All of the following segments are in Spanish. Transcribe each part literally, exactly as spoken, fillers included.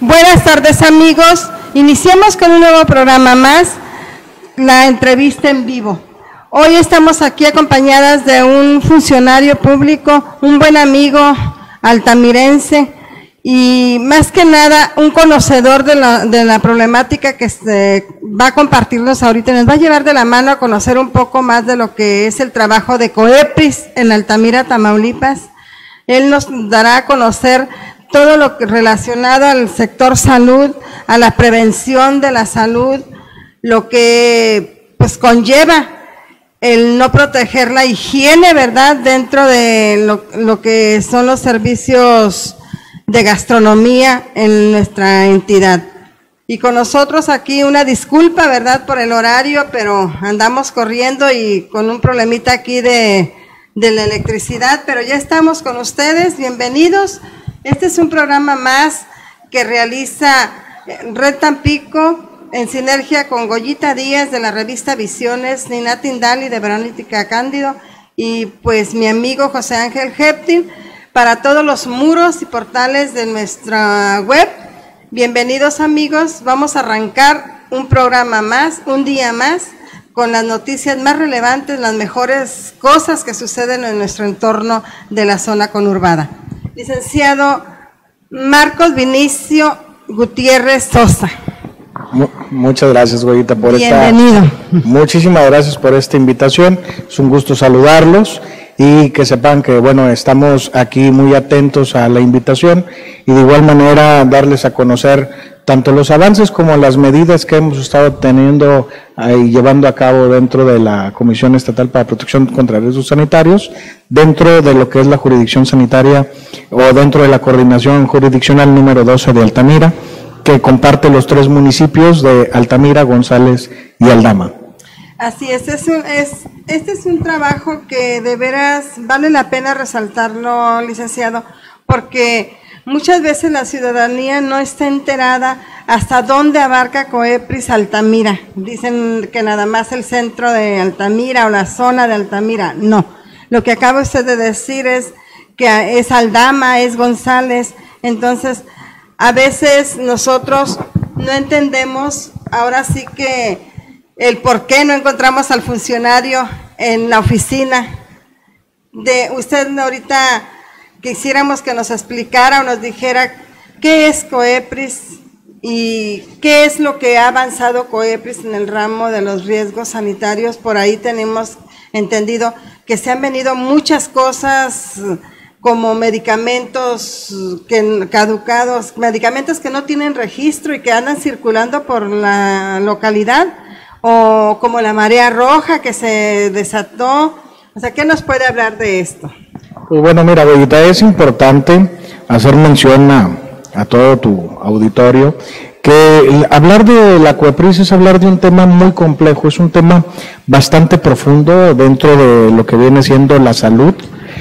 Buenas tardes, amigos. Iniciamos con un nuevo programa más, la entrevista en vivo. Hoy estamos aquí acompañadas de un funcionario público, un buen amigo altamirense y más que nada un conocedor de la, de la problemática que se va a compartirnos ahorita. Nos va a llevar de la mano a conocer un poco más de lo que es el trabajo de COEPRIS en Altamira, Tamaulipas. Él nos dará a conocer todo lo relacionado al sector salud, a la prevención de la salud, lo que pues conlleva el no proteger la higiene, ¿verdad?, dentro de lo, lo que son los servicios de gastronomía en nuestra entidad. Y con nosotros aquí una disculpa, ¿verdad?, por el horario, pero andamos corriendo y con un problemita aquí de, de la electricidad, pero ya estamos con ustedes, bienvenidos. Este es un programa más que realiza Red Tampico en sinergia con Goyita Díaz de la revista Visiones, Nina Tindali de Verónica Cándido y pues mi amigo José Ángel Heptin para todos los muros y portales de nuestra web. Bienvenidos, amigos, vamos a arrancar un programa más, un día más, con las noticias más relevantes, las mejores cosas que suceden en nuestro entorno de la zona conurbada. Licenciado Marcos Vinicio Gutiérrez Sosa. Muchas gracias, Goyita, por Bienvenido. esta. Muchísimas gracias por esta invitación. Es un gusto saludarlos y que sepan que, bueno, estamos aquí muy atentos a la invitación y de igual manera darles a conocer tanto los avances como las medidas que hemos estado teniendo y llevando a cabo dentro de la Comisión Estatal para Protección contra Riesgos Sanitarios, dentro de lo que es la jurisdicción sanitaria o dentro de la coordinación jurisdiccional número doce de Altamira, que comparte los tres municipios de Altamira, González y Aldama. Así es, es, un, es, este es un trabajo que de veras vale la pena resaltarlo, licenciado, porque muchas veces la ciudadanía no está enterada hasta dónde abarca COEPRIS Altamira. Dicen que nada más el centro de Altamira o la zona de Altamira. No, lo que acaba usted de decir es que es Aldama, es González. Entonces, a veces nosotros no entendemos, ahora sí que el por qué no encontramos al funcionario en la oficina. De usted ahorita quisiéramos que nos explicara o nos dijera qué es COEPRIS y qué es lo que ha avanzado COEPRIS en el ramo de los riesgos sanitarios. Por ahí tenemos entendido que se han venido muchas cosas como medicamentos que caducados, medicamentos que no tienen registro y que andan circulando por la localidad, o como la marea roja que se desató. O sea, ¿qué nos puede hablar de esto? Pues bueno, mira, Goyita, es importante hacer mención a, a todo tu auditorio que el, hablar de la COEPRIS es hablar de un tema muy complejo, es un tema bastante profundo dentro de lo que viene siendo la salud.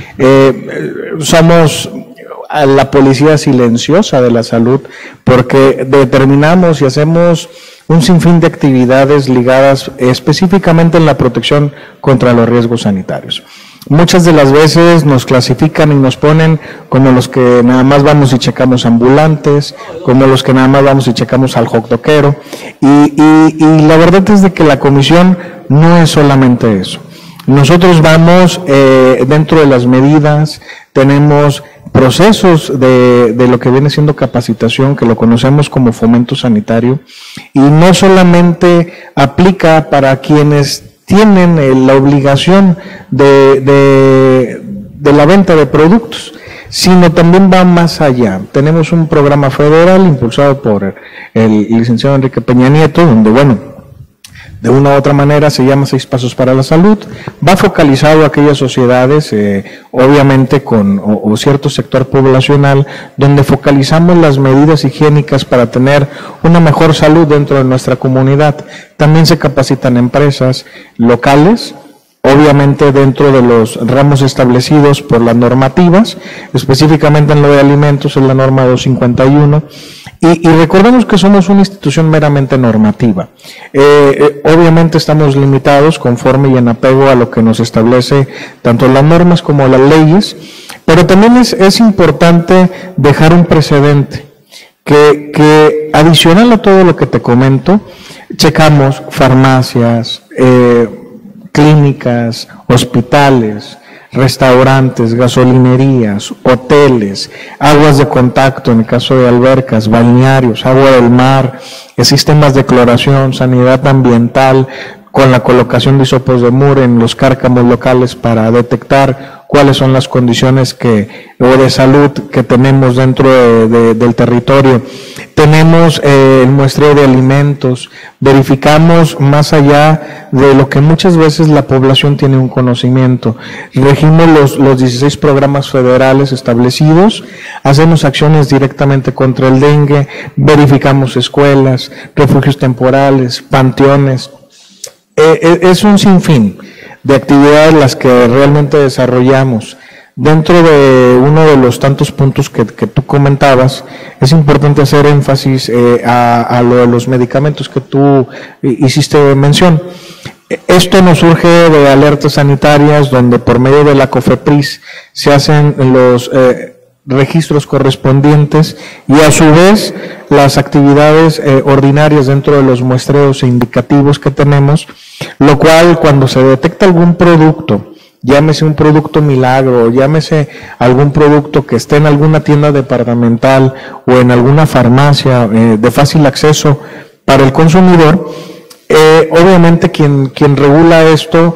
Eh, somos la policía silenciosa de la salud porque determinamos y hacemos un sinfín de actividades ligadas específicamente en la protección contra los riesgos sanitarios. Muchas de las veces nos clasifican y nos ponen como los que nada más vamos y checamos ambulantes, como los que nada más vamos y checamos al hotdoquero, y, y, y la verdad es de que la comisión no es solamente eso. Nosotros vamos eh, dentro de las medidas, tenemos procesos de, de lo que viene siendo capacitación, que lo conocemos como fomento sanitario, y no solamente aplica para quienes tienen eh, la obligación de, de, de la venta de productos, sino también va más allá. Tenemos un programa federal impulsado por el licenciado Enrique Peña Nieto, donde, bueno, de una u otra manera se llama Seis Pasos para la Salud, va focalizado a aquellas sociedades, eh, obviamente con o, o cierto sector poblacional, donde focalizamos las medidas higiénicas para tener una mejor salud dentro de nuestra comunidad. También se capacitan empresas locales, obviamente dentro de los ramos establecidos por las normativas, específicamente en lo de alimentos es la norma doscientos cincuenta y uno, y, y recordemos que somos una institución meramente normativa. Eh, eh, obviamente estamos limitados conforme y en apego a lo que nos establece tanto las normas como las leyes, pero también es, es importante dejar un precedente. que, que adicional a todo lo que te comento, checamos farmacias, eh, clínicas, hospitales, restaurantes, gasolinerías, hoteles, aguas de contacto en el caso de albercas, balnearios, agua del mar, sistemas de cloración, sanidad ambiental, con la colocación de hisopos de muro en los cárcamos locales para detectar cuáles son las condiciones que, o de salud que tenemos dentro de, de, del territorio. Tenemos eh, el muestreo de alimentos, verificamos más allá de lo que muchas veces la población tiene un conocimiento. Regimos los, los dieciséis programas federales establecidos, hacemos acciones directamente contra el dengue, verificamos escuelas, refugios temporales, panteones. Eh, es un sinfín de actividades las que realmente desarrollamos. Dentro de uno de los tantos puntos que, que tú comentabas, es importante hacer énfasis eh, a, a lo de los medicamentos que tú hiciste mención. Esto nos surge de alertas sanitarias donde por medio de la COFEPRIS se hacen los eh, registros correspondientes y a su vez las actividades eh, ordinarias dentro de los muestreos indicativos que tenemos, lo cual cuando se detecta algún producto, llámese un producto milagro, llámese algún producto que esté en alguna tienda departamental o en alguna farmacia eh, de fácil acceso para el consumidor, eh, obviamente quien, quien regula esto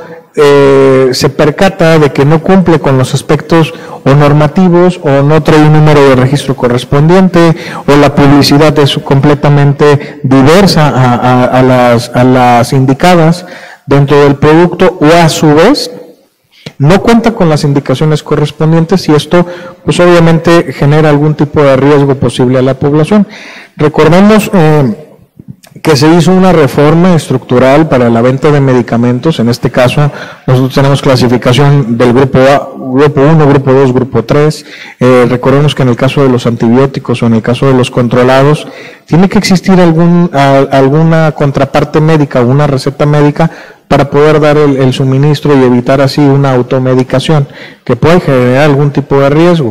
Eh, se percata de que no cumple con los aspectos o normativos o no trae un número de registro correspondiente o la publicidad es completamente diversa a, a, a, las, a las indicadas dentro del producto o a su vez no cuenta con las indicaciones correspondientes y esto pues obviamente genera algún tipo de riesgo posible a la población. Recordemos eh, que se hizo una reforma estructural para la venta de medicamentos, en este caso nosotros tenemos clasificación del grupo A, grupo uno, grupo dos, grupo tres, eh, recordemos que en el caso de los antibióticos o en el caso de los controlados, tiene que existir algún, a, alguna contraparte médica o una receta médica para poder dar el, el suministro y evitar así una automedicación que puede generar algún tipo de riesgo.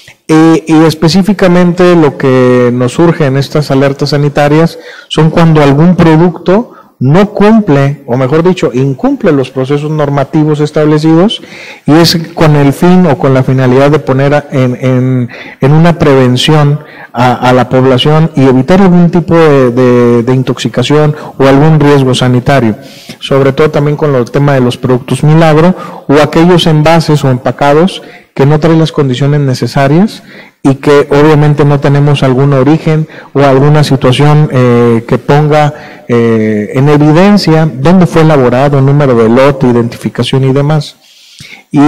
Y, y específicamente lo que nos surge en estas alertas sanitarias son cuando algún producto no cumple, o mejor dicho, incumple los procesos normativos establecidos y es con el fin o con la finalidad de poner en, en, en una prevención a, a la población y evitar algún tipo de, de, de intoxicación o algún riesgo sanitario, sobre todo también con el tema de los productos milagro o aquellos envases o empacados que no traen las condiciones necesarias y que obviamente no tenemos algún origen o alguna situación eh, que ponga eh, en evidencia dónde fue elaborado, número de lote, identificación y demás. Y,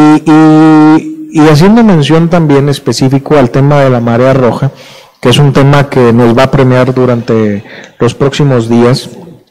y, y haciendo mención también específico al tema de la marea roja, que es un tema que nos va a premiar durante los próximos días.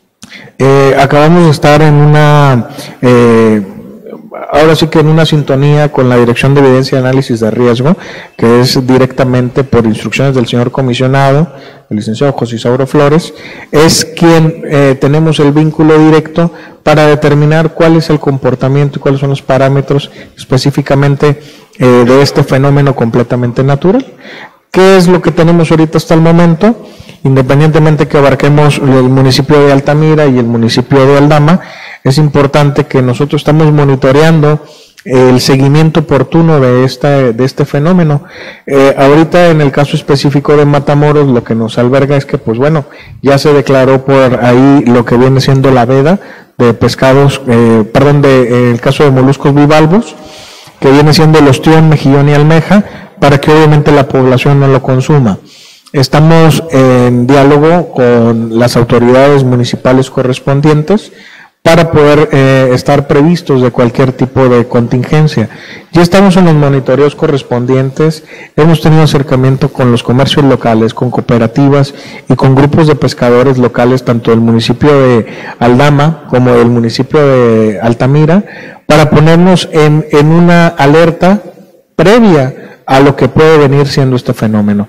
Eh, acabamos de estar en una... Eh, ahora sí que en una sintonía con la Dirección de Evidencia y Análisis de Riesgo, que es directamente por instrucciones del señor comisionado, el licenciado José Isauro Flores, es quien eh, tenemos el vínculo directo para determinar cuál es el comportamiento y cuáles son los parámetros específicamente eh, de este fenómeno completamente natural. ¿Qué es lo que tenemos ahorita hasta el momento? Independientemente que abarquemos el municipio de Altamira y el municipio de Aldama, es importante que nosotros estamos monitoreando el seguimiento oportuno de, esta, de este fenómeno. Eh, ahorita en el caso específico de Matamoros, lo que nos alberga es que, pues bueno, ya se declaró por ahí lo que viene siendo la veda de pescados, eh, perdón, de, eh, el caso de moluscos bivalvos, que viene siendo el ostión, mejillón y almeja, para que obviamente la población no lo consuma. Estamos en diálogo con las autoridades municipales correspondientes para poder eh, estar previstos de cualquier tipo de contingencia. Ya estamos en los monitoreos correspondientes, hemos tenido acercamiento con los comercios locales, con cooperativas y con grupos de pescadores locales, tanto del municipio de Aldama como del municipio de Altamira, para ponernos en, en una alerta previa a lo que puede venir siendo este fenómeno.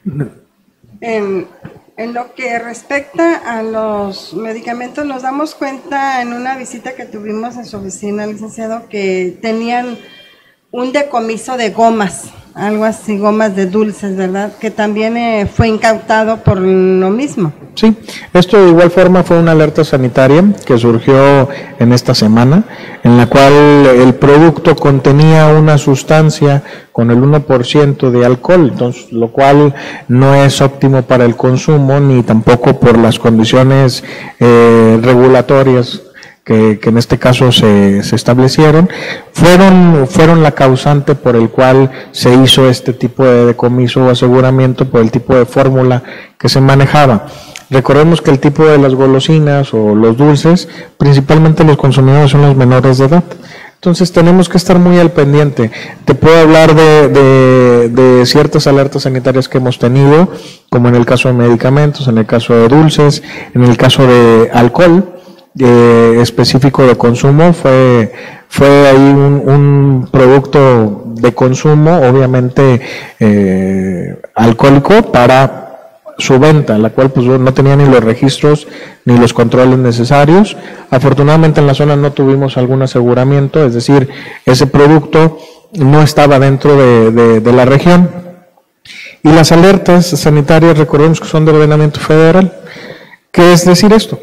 En, en lo que respecta a los medicamentos, nos damos cuenta en una visita que tuvimos en su oficina, licenciado, que tenían un decomiso de gomas. algo así, gomas de dulces, ¿verdad? Que también eh, fue incautado por lo mismo. Sí, esto de igual forma fue una alerta sanitaria que surgió en esta semana, en la cual el producto contenía una sustancia con el uno por ciento de alcohol, entonces, lo cual no es óptimo para el consumo ni tampoco por las condiciones eh, regulatorias que, que en este caso se, se establecieron, fueron, fueron la causante por el cual se hizo este tipo de decomiso o aseguramiento por el tipo de fórmula que se manejaba. Recordemos que el tipo de las golosinas o los dulces, principalmente los consumidores son los menores de edad. Entonces tenemos que estar muy al pendiente. Te puedo hablar de, de, de ciertas alertas sanitarias que hemos tenido, como en el caso de medicamentos, en el caso de dulces, en el caso de alcohol eh, específico de consumo. Fue, fue ahí un, un producto de consumo, obviamente eh, alcohólico, para su venta, la cual pues no tenía ni los registros ni los controles necesarios. Afortunadamente en la zona no tuvimos algún aseguramiento, es decir, ese producto no estaba dentro de, de, de la región. Y las alertas sanitarias, recordemos que son de ordenamiento federal. ¿Qué es decir esto?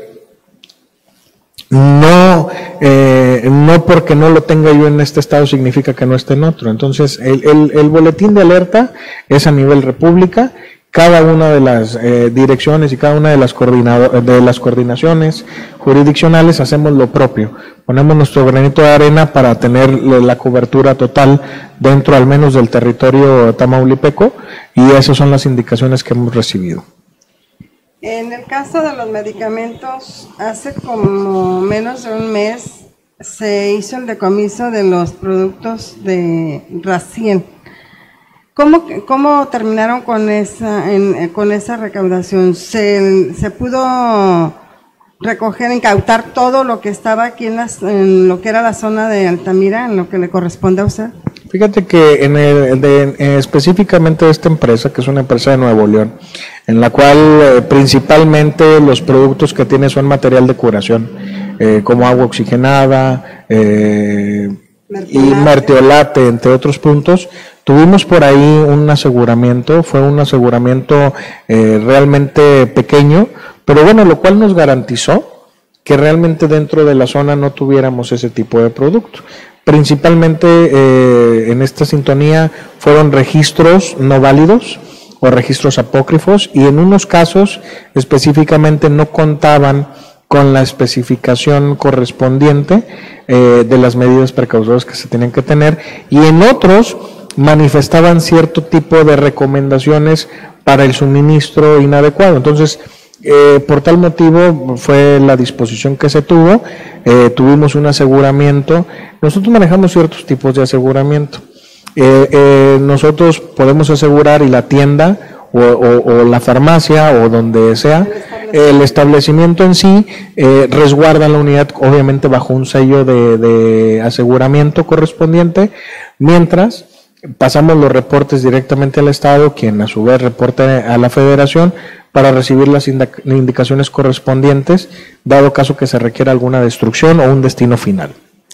No, eh, no porque no lo tenga yo en este estado significa que no esté en otro. Entonces, el, el, el boletín de alerta es a nivel república. Cada una de las eh, direcciones y cada una de las, de las coordinaciones jurisdiccionales hacemos lo propio. Ponemos nuestro granito de arena para tener la cobertura total dentro al menos del territorio tamaulipeco, y esas son las indicaciones que hemos recibido. En el caso de los medicamentos, hace como menos de un mes se hizo el decomiso de los productos de Racien. ¿Cómo, cómo terminaron con esa, en, con esa recaudación? ¿Se, se pudo recoger, incautar todo lo que estaba aquí en, las, en lo que era la zona de Altamira, en lo que le corresponde a usted? Fíjate que en el, de, eh, específicamente de esta empresa, que es una empresa de Nuevo León, en la cual eh, principalmente los productos que tiene son material de curación, eh, como agua oxigenada, eh, y mertiolate, entre otros puntos. Tuvimos por ahí un aseguramiento, fue un aseguramiento eh, realmente pequeño, pero bueno, lo cual nos garantizó que realmente dentro de la zona no tuviéramos ese tipo de producto. Principalmente eh, en esta sintonía fueron registros no válidos o registros apócrifos, y en unos casos específicamente no contaban con la especificación correspondiente eh, de las medidas precautorias que se tienen que tener, y en otros manifestaban cierto tipo de recomendaciones para el suministro inadecuado. Entonces, eh, por tal motivo fue la disposición que se tuvo, eh, tuvimos un aseguramiento. Nosotros manejamos ciertos tipos de aseguramiento. Eh, eh, nosotros podemos asegurar, y la tienda o, o, o la farmacia o donde sea, el establecimiento en sí eh, resguarda la unidad, obviamente bajo un sello de, de aseguramiento correspondiente, mientras pasamos los reportes directamente al Estado, quien a su vez reporta a la Federación para recibir las indicaciones correspondientes, dado caso que se requiera alguna destrucción o un destino final.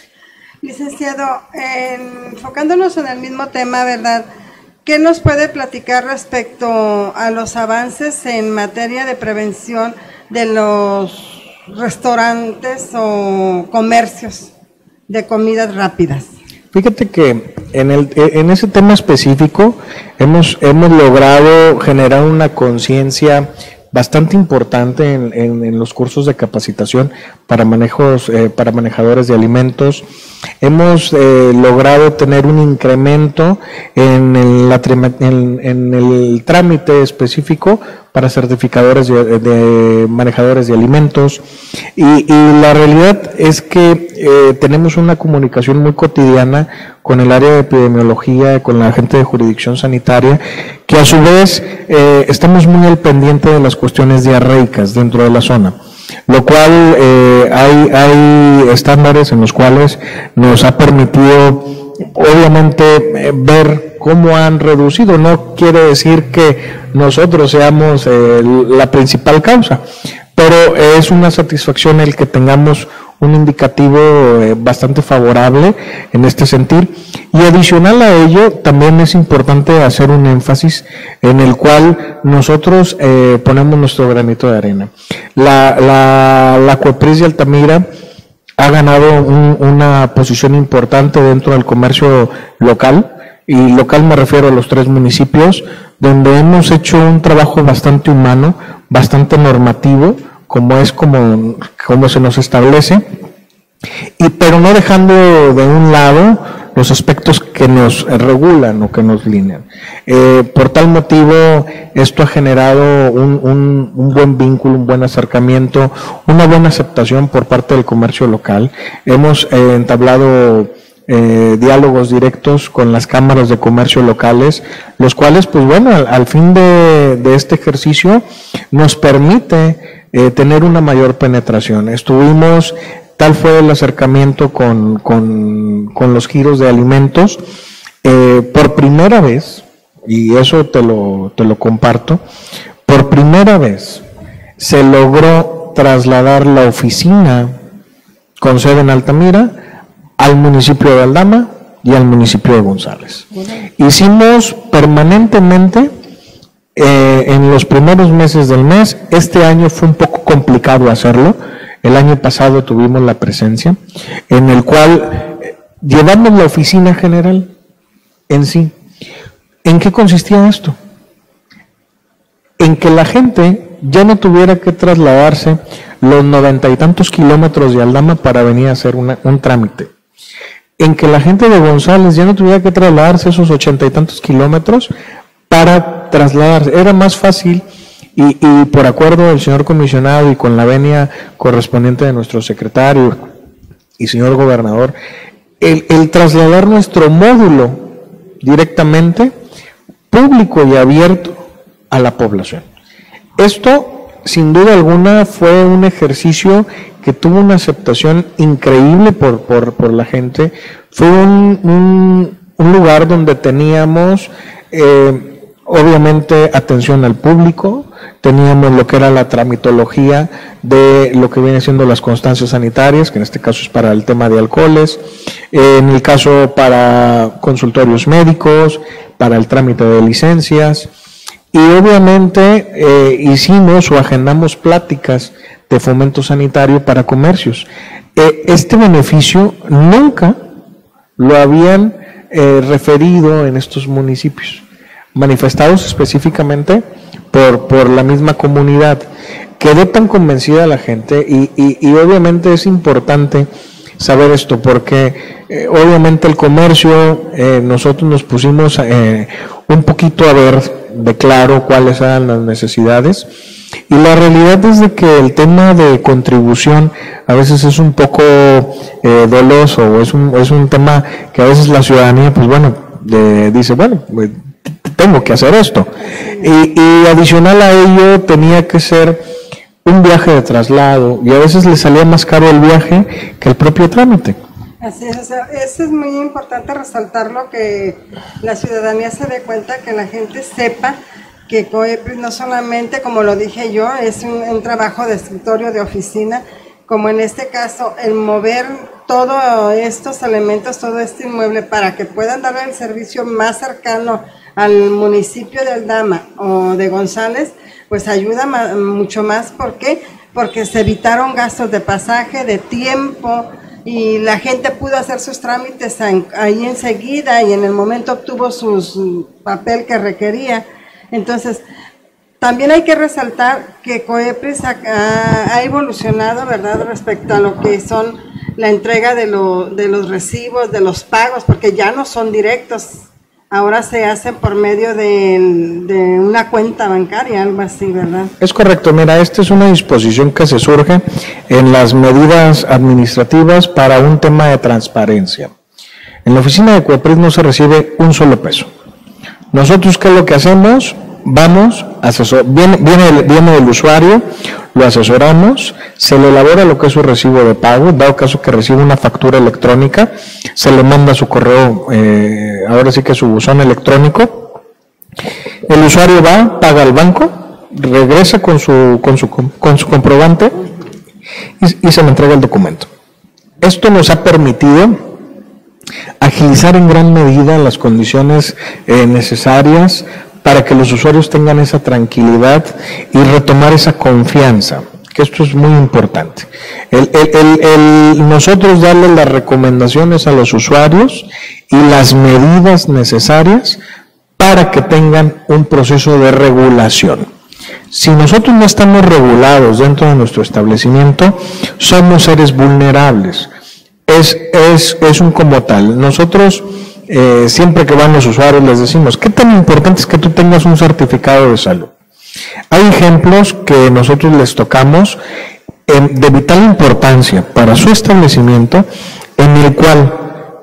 Licenciado, eh, enfocándonos en el mismo tema, ¿verdad? ¿Qué nos puede platicar respecto a los avances en materia de prevención de los restaurantes o comercios de comidas rápidas? Fíjate que en, el, en ese tema específico hemos, hemos logrado generar una conciencia bastante importante en, en, en los cursos de capacitación para manejos, eh, para manejadores de alimentos. Hemos eh, logrado tener un incremento en el, la, en, en el trámite específico para certificadores de, de manejadores de alimentos, y, y la realidad es que eh, tenemos una comunicación muy cotidiana con el área de epidemiología, con la gente de jurisdicción sanitaria, que a su vez eh, estamos muy al pendiente de las cuestiones diarreicas dentro de la zona, lo cual eh, hay, hay estándares en los cuales nos ha permitido obviamente eh, ver cómo han reducido. No quiere decir que nosotros seamos eh, la principal causa, pero es una satisfacción el que tengamos un indicativo eh, bastante favorable en este sentido. Y adicional a ello, también es importante hacer un énfasis en el cual nosotros eh, ponemos nuestro granito de arena. La, la, la Cuepris de Altamira ha ganado un, una posición importante dentro del comercio local, y local me refiero a los tres municipios, donde hemos hecho un trabajo bastante humano, bastante normativo, como es como, como se nos establece, y pero no dejando de un lado los aspectos que nos regulan o que nos linean. Eh, por tal motivo, esto ha generado un, un, un buen vínculo, un buen acercamiento, una buena aceptación por parte del comercio local. Hemos eh, entablado eh, diálogos directos con las cámaras de comercio locales, los cuales, pues bueno, al, al fin de, de este ejercicio nos permite eh, tener una mayor penetración. Estuvimos... Tal fue el acercamiento con, con, con los giros de alimentos. Eh, por primera vez, y eso te lo, te lo comparto, por primera vez se logró trasladar la oficina con sede en Altamira al municipio de Aldama y al municipio de González. Hicimos permanentemente eh, en los primeros meses del mes. Este año fue un poco complicado hacerlo. El año pasado tuvimos la presencia, en el cual llevamos la oficina general en sí. ¿En qué consistía esto? En que la gente ya no tuviera que trasladarse los noventa y tantos kilómetros de Aldama para venir a hacer una, un trámite. En que la gente de González ya no tuviera que trasladarse esos ochenta y tantos kilómetros para trasladarse. Era más fácil. Y, y por acuerdo del señor comisionado y con la venia correspondiente de nuestro secretario y señor gobernador, el, el trasladar nuestro módulo directamente público y abierto a la población. Esto, sin duda alguna, fue un ejercicio que tuvo una aceptación increíble por, por, por la gente. Fue un, un, un lugar donde teníamos, eh, obviamente, atención al público. Teníamos lo que era la tramitología de lo que viene siendo las constancias sanitarias, que en este caso es para el tema de alcoholes, en el caso para consultorios médicos, para el trámite de licencias, y obviamente eh, hicimos o agendamos pláticas de fomento sanitario para comercios. Eh, este beneficio nunca lo habían eh, referido en estos municipios, manifestados específicamente por, por la misma comunidad. Quedó tan convencida la gente y, y, y obviamente es importante saber esto porque eh, obviamente el comercio, eh, nosotros nos pusimos eh, un poquito a ver de claro cuáles eran las necesidades, y la realidad es de que el tema de contribución a veces es un poco eh, doloso, es un, es un tema que a veces la ciudadanía pues bueno de, dice bueno pues, tengo que hacer esto, y, y adicional a ello tenía que ser un viaje de traslado y a veces le salía más caro el viaje que el propio trámite. Así es, o sea, eso es muy importante resaltarlo, que la ciudadanía se dé cuenta, que la gente sepa que COEPRIS no solamente, como lo dije yo, es un, un trabajo de escritorio, de oficina, como en este caso, el mover todos estos elementos, todo este inmueble para que puedan dar el servicio más cercano al municipio de Aldama o de González, pues ayuda más, mucho más. ¿Por qué? Porque se evitaron gastos de pasaje, de tiempo, y la gente pudo hacer sus trámites ahí enseguida y en el momento obtuvo su papel que requería. Entonces, también hay que resaltar que COEPRIS ha, ha evolucionado, ¿verdad?, respecto a lo que son la entrega de, lo, de los recibos, de los pagos, porque ya no son directos, ahora se hacen por medio de, de una cuenta bancaria, algo así, ¿verdad? Es correcto. Mira, esta es una disposición que se surge en las medidas administrativas para un tema de transparencia. En la oficina de COEPRIS no se recibe un solo peso. Nosotros, ¿qué es lo que hacemos? Vamos, asesor, viene, viene, viene el usuario, lo asesoramos, se le elabora lo que es su recibo de pago, dado caso que recibe una factura electrónica, se le manda su correo, eh, ahora sí que su buzón electrónico, el usuario va, paga al banco, regresa con su, con su, con su comprobante y, y se le entrega el documento. esto nos ha permitido agilizar en gran medida las condiciones eh, necesarias para que los usuarios tengan esa tranquilidad y retomar esa confianza, que esto es muy importante. El, el, el, el nosotros darle las recomendaciones a los usuarios y las medidas necesarias para que tengan un proceso de regulación. Si nosotros no estamos regulados dentro de nuestro establecimiento, somos seres vulnerables. Es, es, es un como tal. Nosotros, eh, siempre que van los usuarios, les decimos, ¿qué tan importante es que tú tengas un certificado de salud? Hay ejemplos que nosotros les tocamos eh, de vital importancia para su establecimiento, en el cual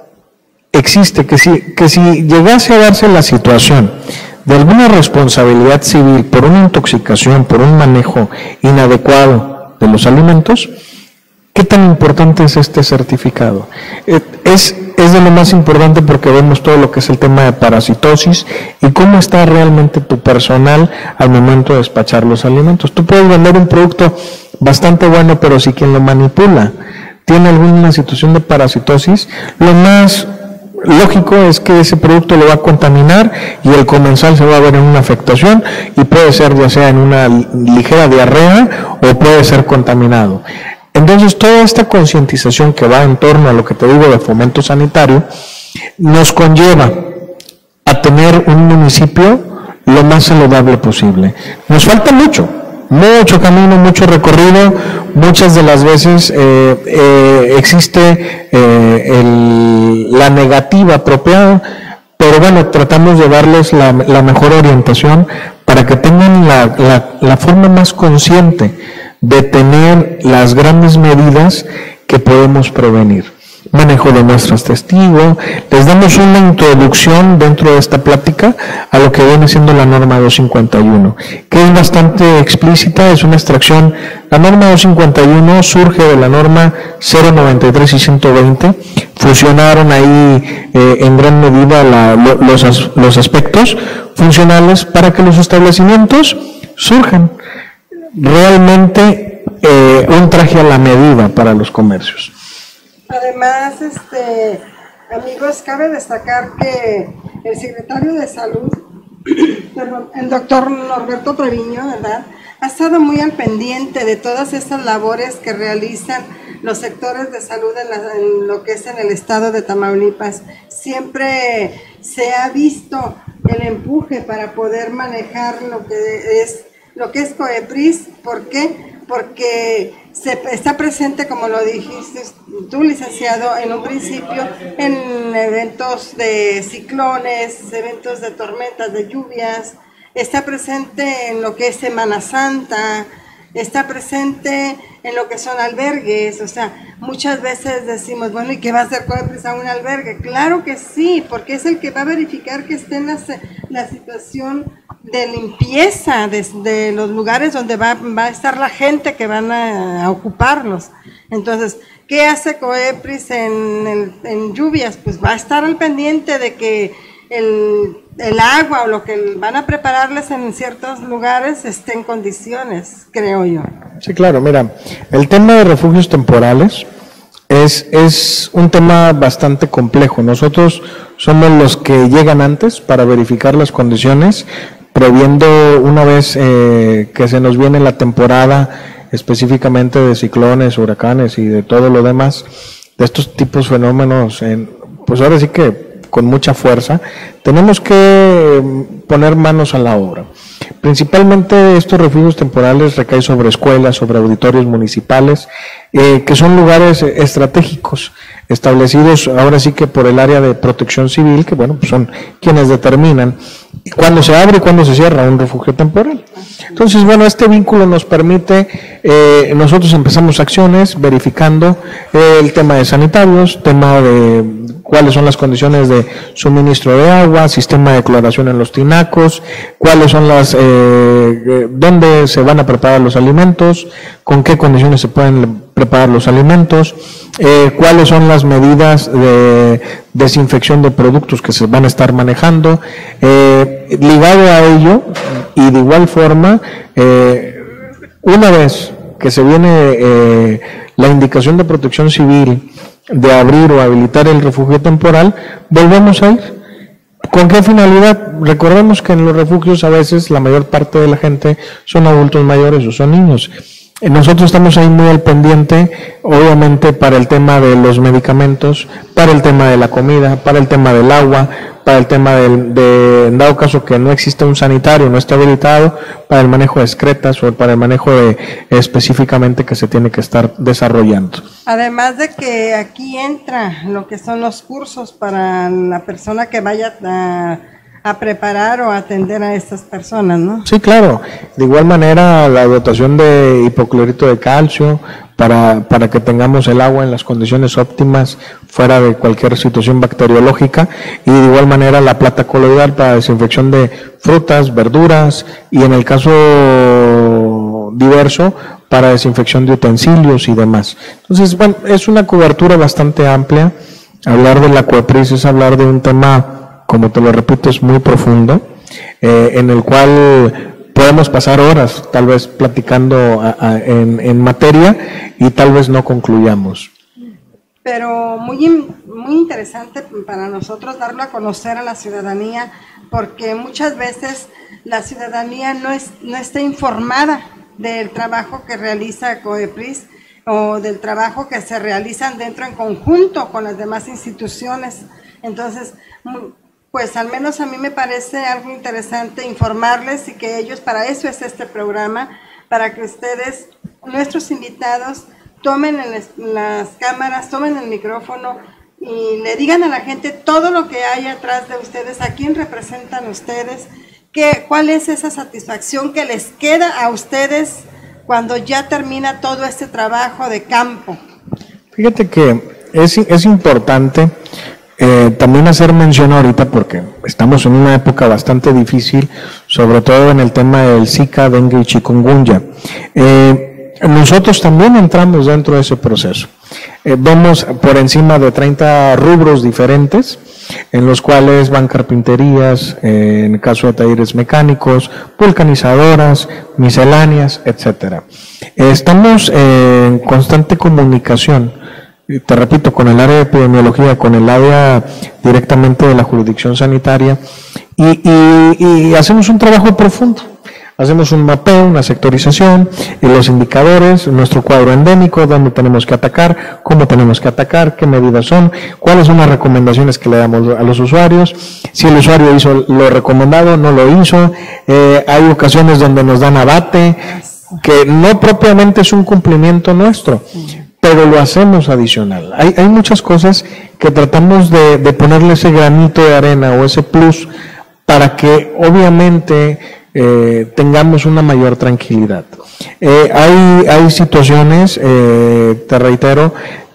existe que si, que si llegase a darse la situación de alguna responsabilidad civil por una intoxicación, por un manejo inadecuado de los alimentos, ¿qué tan importante es este certificado? Es, es de lo más importante porque vemos todo lo que es el tema de parasitosis y cómo está realmente tu personal al momento de despachar los alimentos. Tú puedes vender un producto bastante bueno, pero si quien lo manipula tiene alguna situación de parasitosis, lo más lógico es que ese producto lo va a contaminar y el comensal se va a ver en una afectación y puede ser ya sea en una ligera diarrea o puede ser contaminado. Entonces, toda esta concientización que va en torno a lo que te digo de fomento sanitario, nos conlleva a tener un municipio lo más saludable posible. Nos falta mucho, mucho camino, mucho recorrido. Muchas de las veces eh, eh, existe eh, el, la negativa apropiada, pero bueno, tratamos de darles la, la mejor orientación para que tengan la, la, la forma más consciente de tener las grandes medidas que podemos prevenir. Manejo de muestras testigo, les damos una introducción dentro de esta plática a lo que viene siendo la norma doscientos cincuenta y uno, que es bastante explícita, es una extracción. La norma doscientos cincuenta y uno surge de la norma cero noventa y tres y ciento veinte, fusionaron ahí eh, en gran medida la, los, los aspectos funcionales para que los establecimientos surjan realmente eh, un traje a la medida para los comercios. Además, este, amigos, cabe destacar que el secretario de Salud, perdón, el doctor Norberto Treviño, ¿verdad?, ha estado muy al pendiente de todas estas labores que realizan los sectores de salud en, la, en lo que es en el estado de Tamaulipas. Siempre se ha visto el empuje para poder manejar lo que es lo que es COEPRIS. ¿Por qué? Porque se está presente, como lo dijiste tú, licenciado, en un principio en eventos de ciclones, eventos de tormentas, de lluvias, está presente en lo que es Semana Santa, está presente en lo que son albergues. O sea, muchas veces decimos, bueno, ¿y qué va a hacer COEPRIS a un albergue? Claro que sí, porque es el que va a verificar que esté en la, la situación de limpieza de, de los lugares donde va, va a estar la gente que van a, a ocuparlos. Entonces, ¿qué hace COEPRIS en, el, en lluvias? Pues va a estar al pendiente de que el, el agua o lo que van a prepararles en ciertos lugares esté en condiciones, creo yo. Sí, claro, mira, el tema de refugios temporales es, es un tema bastante complejo. Nosotros somos los que llegan antes para verificar las condiciones, previendo una vez eh, que se nos viene la temporada específicamente de ciclones, huracanes y de todo lo demás, de estos tipos de fenómenos, en, pues ahora sí que con mucha fuerza, tenemos que poner manos a la obra. Principalmente estos refugios temporales recaen sobre escuelas, sobre auditorios municipales, eh, que son lugares estratégicos, establecidos ahora sí que por el área de protección civil, que bueno, pues son quienes determinan cuándo se abre y cuándo se cierra un refugio temporal. Entonces, bueno, este vínculo nos permite, eh, nosotros empezamos acciones verificando eh, el tema de sanitarios, tema de cuáles son las condiciones de suministro de agua, sistema de cloración en los tinacos, cuáles son las, eh, dónde se van a preparar los alimentos, con qué condiciones se pueden preparar los alimentos, eh, cuáles son las medidas de desinfección de productos que se van a estar manejando. Eh, ligado a ello, y de igual forma, eh, una vez que se viene eh, la indicación de Protección Civil de abrir o habilitar el refugio temporal, volvemos a ir. ¿Con qué finalidad? Recordemos que en los refugios a veces la mayor parte de la gente son adultos mayores o son niños. Nosotros estamos ahí muy al pendiente, obviamente para el tema de los medicamentos, para el tema de la comida, para el tema del agua, para el tema del, de, en dado caso que no exista un sanitario, no está habilitado, para el manejo de excretas o para el manejo de específicamente que se tiene que estar desarrollando. Además de que aquí entra lo que son los cursos para la persona que vaya a, a preparar o atender a estas personas, ¿no? Sí, claro. De igual manera, la dotación de hipoclorito de calcio para, para que tengamos el agua en las condiciones óptimas fuera de cualquier situación bacteriológica, y de igual manera la plata coloidal para desinfección de frutas, verduras y en el caso diverso para desinfección de utensilios y demás. Entonces, bueno, es una cobertura bastante amplia. Hablar de la COEPRIS es hablar de un tema, como te lo repito, es muy profundo, eh, en el cual podemos pasar horas tal vez platicando a, a, en, en materia y tal vez no concluyamos. Pero muy, muy interesante para nosotros darlo a conocer a la ciudadanía, porque muchas veces la ciudadanía no, es, no está informada del trabajo que realiza COEPRIS o del trabajo que se realizan dentro en conjunto con las demás instituciones. Entonces, pues al menos a mí me parece algo interesante informarles, y que ellos, para eso es este programa, para que ustedes, nuestros invitados, tomen el, las cámaras, tomen el micrófono y le digan a la gente todo lo que hay atrás de ustedes, a quién representan ustedes, que, cuál es esa satisfacción que les queda a ustedes cuando ya termina todo este trabajo de campo. Fíjate que es, es importante Eh, también hacer mención ahorita, porque estamos en una época bastante difícil, sobre todo en el tema del Zika, dengue y chikungunya. Eh, nosotros también entramos dentro de ese proceso. Eh, vemos por encima de treinta rubros diferentes, en los cuales van carpinterías, eh, en el caso de talleres mecánicos, vulcanizadoras, misceláneas, etcétera. Eh, estamos eh, en constante comunicación, te repito, con el área de epidemiología, con el área directamente de la jurisdicción sanitaria, y, y, y hacemos un trabajo profundo. Hacemos un mapeo, una sectorización, y los indicadores, nuestro cuadro endémico, dónde tenemos que atacar, cómo tenemos que atacar, qué medidas son, cuáles son las recomendaciones que le damos a los usuarios, si el usuario hizo lo recomendado, no lo hizo. Eh, hay ocasiones donde nos dan abate, que no propiamente es un cumplimiento nuestro, pero lo hacemos adicional. Hay, hay muchas cosas que tratamos de, de ponerle ese granito de arena o ese plus para que obviamente eh, tengamos una mayor tranquilidad. Eh, hay, hay situaciones, eh, te reitero,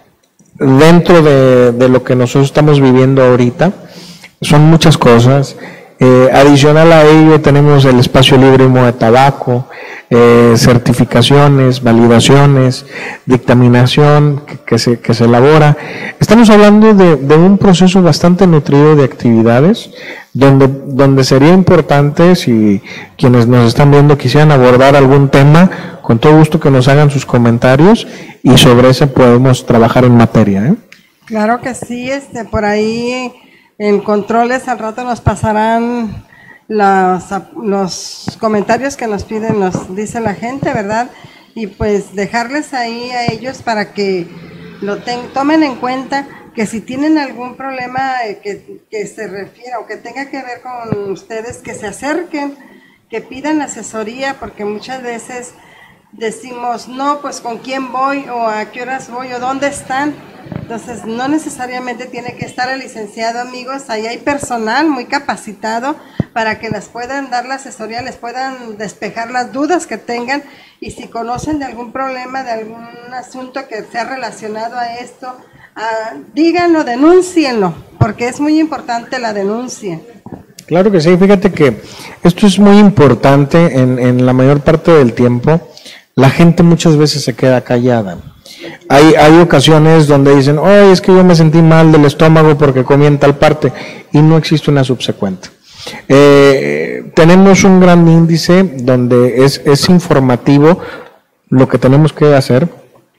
dentro de, de lo que nosotros estamos viviendo ahorita, son muchas cosas. Eh, adicional a ello tenemos el espacio libre humo de tabaco, eh, certificaciones, validaciones, dictaminación que, que, se, que se elabora. Estamos hablando de, de un proceso bastante nutrido de actividades, donde, donde sería importante, si quienes nos están viendo quisieran abordar algún tema, con todo gusto que nos hagan sus comentarios y sobre ese podemos trabajar en materia, ¿eh? Claro que sí, este, por ahí en controles al rato nos pasarán los, los comentarios que nos piden, nos dice la gente, ¿verdad? Y pues dejarles ahí a ellos para que lo ten, tomen en cuenta, que si tienen algún problema que, que se refiera o que tenga que ver con ustedes, que se acerquen, que pidan asesoría, porque muchas veces decimos, no, pues con quién voy o a qué horas voy o dónde están. Entonces, no necesariamente tiene que estar el licenciado, amigos. Ahí hay personal muy capacitado para que les puedan dar la asesoría, les puedan despejar las dudas que tengan, y si conocen de algún problema, de algún asunto que sea relacionado a esto, uh, díganlo, denúncienlo, porque es muy importante la denuncia. Claro que sí, fíjate que esto es muy importante en, en la mayor parte del tiempo. La gente muchas veces se queda callada. Hay, hay ocasiones donde dicen, oh, es que yo me sentí mal del estómago porque comí en tal parte, y no existe una subsecuente. Eh, tenemos un gran índice donde es, es informativo lo que tenemos que hacer,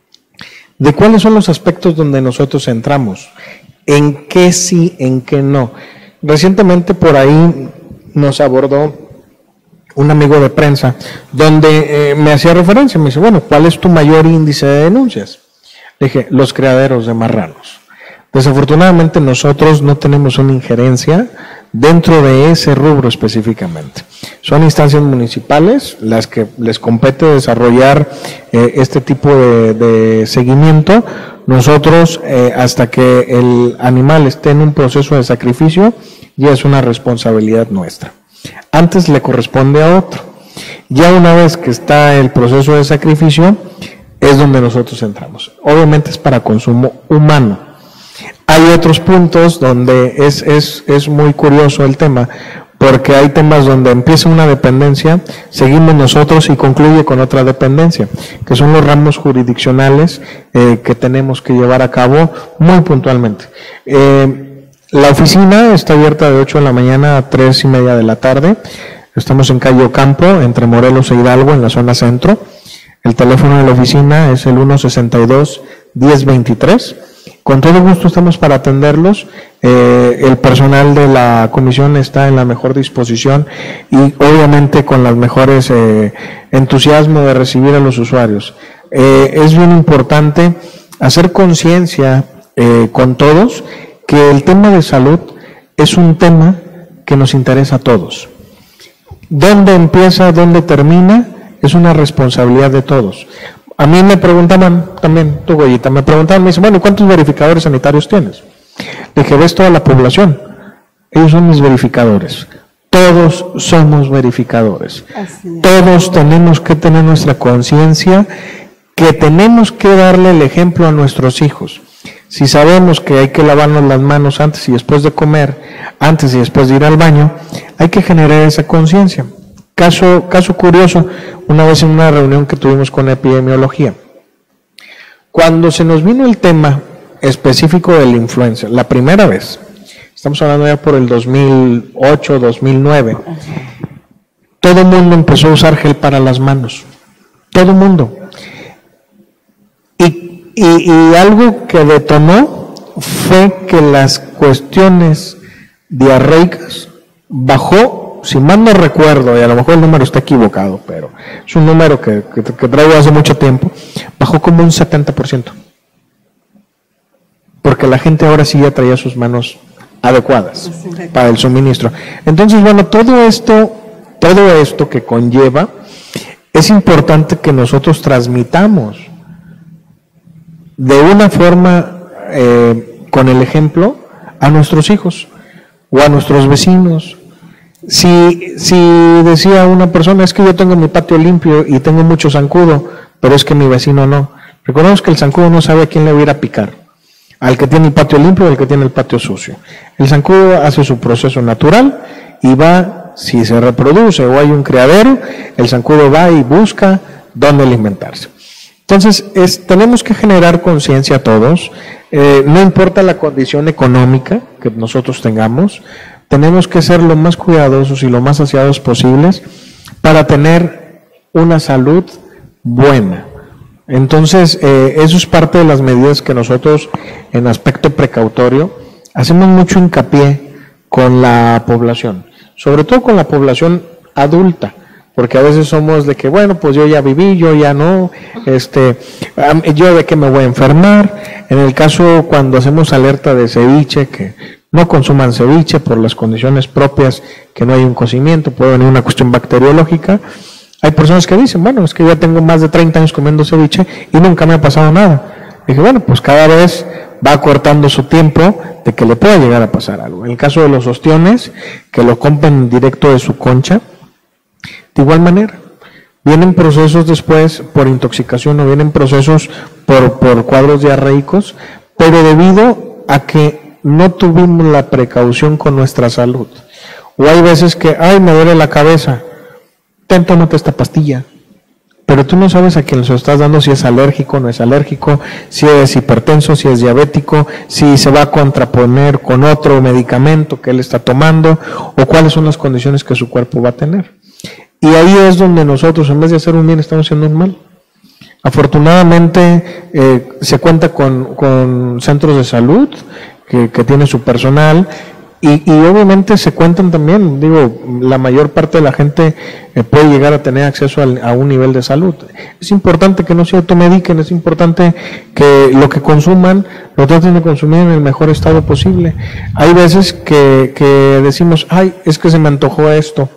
de cuáles son los aspectos donde nosotros entramos, en qué sí, en qué no. Recientemente por ahí nos abordó un amigo de prensa donde eh, me hacía referencia, me dice, bueno, ¿cuál es tu mayor índice de denuncias? Le dije, los criaderos de marranos. Desafortunadamente nosotros no tenemos una injerencia dentro de ese rubro específicamente. Son instancias municipales las que les compete desarrollar eh, este tipo de, de seguimiento. Nosotros, eh, hasta que el animal esté en un proceso de sacrificio, ya es una responsabilidad nuestra. Antes le corresponde a otro. Ya una vez que está el proceso de sacrificio, es donde nosotros entramos. Obviamente es para consumo humano. Hay otros puntos donde es, es, es muy curioso el tema, porque hay temas donde empieza una dependencia, seguimos nosotros y concluye con otra dependencia, que son los ramos jurisdiccionales eh, que tenemos que llevar a cabo muy puntualmente. Eh, la oficina está abierta de ocho de la mañana a tres y media de la tarde. Estamos en calle Ocampo, entre Morelos e Hidalgo, en la zona centro. El teléfono de la oficina es el uno sesenta y dos, diez veintitrés. Con todo gusto estamos para atenderlos. Eh, el personal de la comisión está en la mejor disposición y obviamente con las mejores eh, entusiasmo de recibir a los usuarios. Eh, es bien importante hacer conciencia eh, con todos que el tema de salud es un tema que nos interesa a todos. ¿Dónde empieza, dónde termina? Es una responsabilidad de todos. A mí me preguntaban, también tú, Goyita, me preguntaban, me dicen, bueno, ¿cuántos verificadores sanitarios tienes? Le dije, ves toda la población, ellos son mis verificadores. Todos somos verificadores. Todos tenemos que tener nuestra conciencia, que tenemos que darle el ejemplo a nuestros hijos. Si sabemos que hay que lavarnos las manos antes y después de comer, antes y después de ir al baño, hay que generar esa conciencia. Caso, caso curioso, una vez en una reunión que tuvimos con epidemiología, cuando se nos vino el tema específico de la influenza, la primera vez, estamos hablando ya por el dos mil ocho, dos mil nueve, todo el mundo empezó a usar gel para las manos, todo el mundo. Y, y, y algo que detonó fue que las cuestiones diarreicas bajó. Si mal no recuerdo, y a lo mejor el número está equivocado, pero es un número que, que, que traigo hace mucho tiempo, bajó como un setenta por ciento. Porque la gente ahora sí ya traía sus manos adecuadas para el suministro. Entonces, bueno, todo esto, todo esto que conlleva, es importante que nosotros transmitamos de una forma, eh, con el ejemplo, a nuestros hijos o a nuestros vecinos. Si, si decía una persona, es que yo tengo mi patio limpio y tengo mucho zancudo, pero es que mi vecino no. Recordemos que el zancudo no sabe a quién le va a ir a picar, al que tiene el patio limpio o al que tiene el patio sucio. El zancudo hace su proceso natural y va, si se reproduce o hay un criadero, el zancudo va y busca dónde alimentarse. Entonces, es, tenemos que generar conciencia a todos, eh, no importa la condición económica que nosotros tengamos, tenemos que ser lo más cuidadosos y lo más aseados posibles para tener una salud buena. Entonces, eh, eso es parte de las medidas que nosotros, en aspecto precautorio, hacemos mucho hincapié con la población, sobre todo con la población adulta, porque a veces somos de que, bueno, pues yo ya viví, yo ya no, este, yo de qué me voy a enfermar. En el caso cuando hacemos alerta de ceviche, que no consuman ceviche por las condiciones propias, que no hay un cocimiento, puede venir una cuestión bacteriológica. Hay personas que dicen, bueno, es que ya tengo más de treinta años comiendo ceviche y nunca me ha pasado nada. Dije, bueno, pues cada vez va acortando su tiempo de que le pueda llegar a pasar algo. En el caso de los ostiones, que lo compren directo de su concha, de igual manera, vienen procesos después por intoxicación o vienen procesos por, por cuadros diarreicos, pero debido a que no tuvimos la precaución con nuestra salud. O hay veces que, ay, me duele la cabeza, ten, tómate esta pastilla. Pero tú no sabes a quién se lo estás dando, si es alérgico, no es alérgico, si es hipertenso, si es diabético, si se va a contraponer con otro medicamento que él está tomando, o cuáles son las condiciones que su cuerpo va a tener. Y ahí es donde nosotros, en vez de hacer un bien, estamos haciendo un mal. Afortunadamente eh, se cuenta con, con centros de salud que, que tienen su personal y, y obviamente se cuentan también, digo, la mayor parte de la gente eh, puede llegar a tener acceso al, a un nivel de salud. Es importante que no se automediquen, es importante que lo que consuman lo traten de consumir en el mejor estado posible. Hay veces que, que decimos, ay, es que se me antojó esto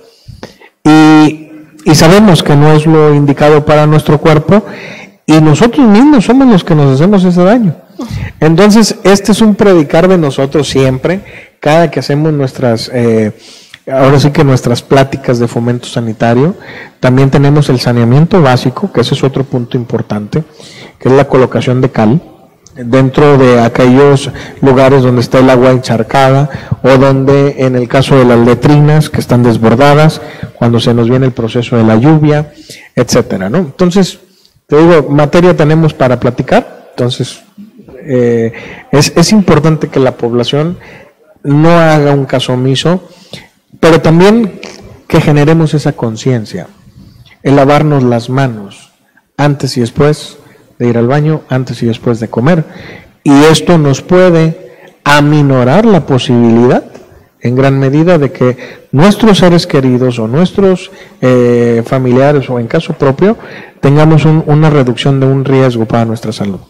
y Y sabemos que no es lo indicado para nuestro cuerpo y nosotros mismos somos los que nos hacemos ese daño. Entonces, este es un predicar de nosotros siempre, cada que hacemos nuestras, eh, ahora sí que nuestras pláticas de fomento sanitario. También tenemos el saneamiento básico, que ese es otro punto importante, que es la colocación de cal dentro de aquellos lugares donde está el agua encharcada o donde, en el caso de las letrinas que están desbordadas, cuando se nos viene el proceso de la lluvia, etcétera, ¿no? Entonces, te digo, materia tenemos para platicar. Entonces, eh, es, es importante que la población no haga un caso omiso, pero también que generemos esa conciencia, el lavarnos las manos antes y después de ir al baño, antes y después de comer, y esto nos puede aminorar la posibilidad en gran medida de que nuestros seres queridos o nuestros eh, familiares o en caso propio tengamos un, una reducción de un riesgo para nuestra salud.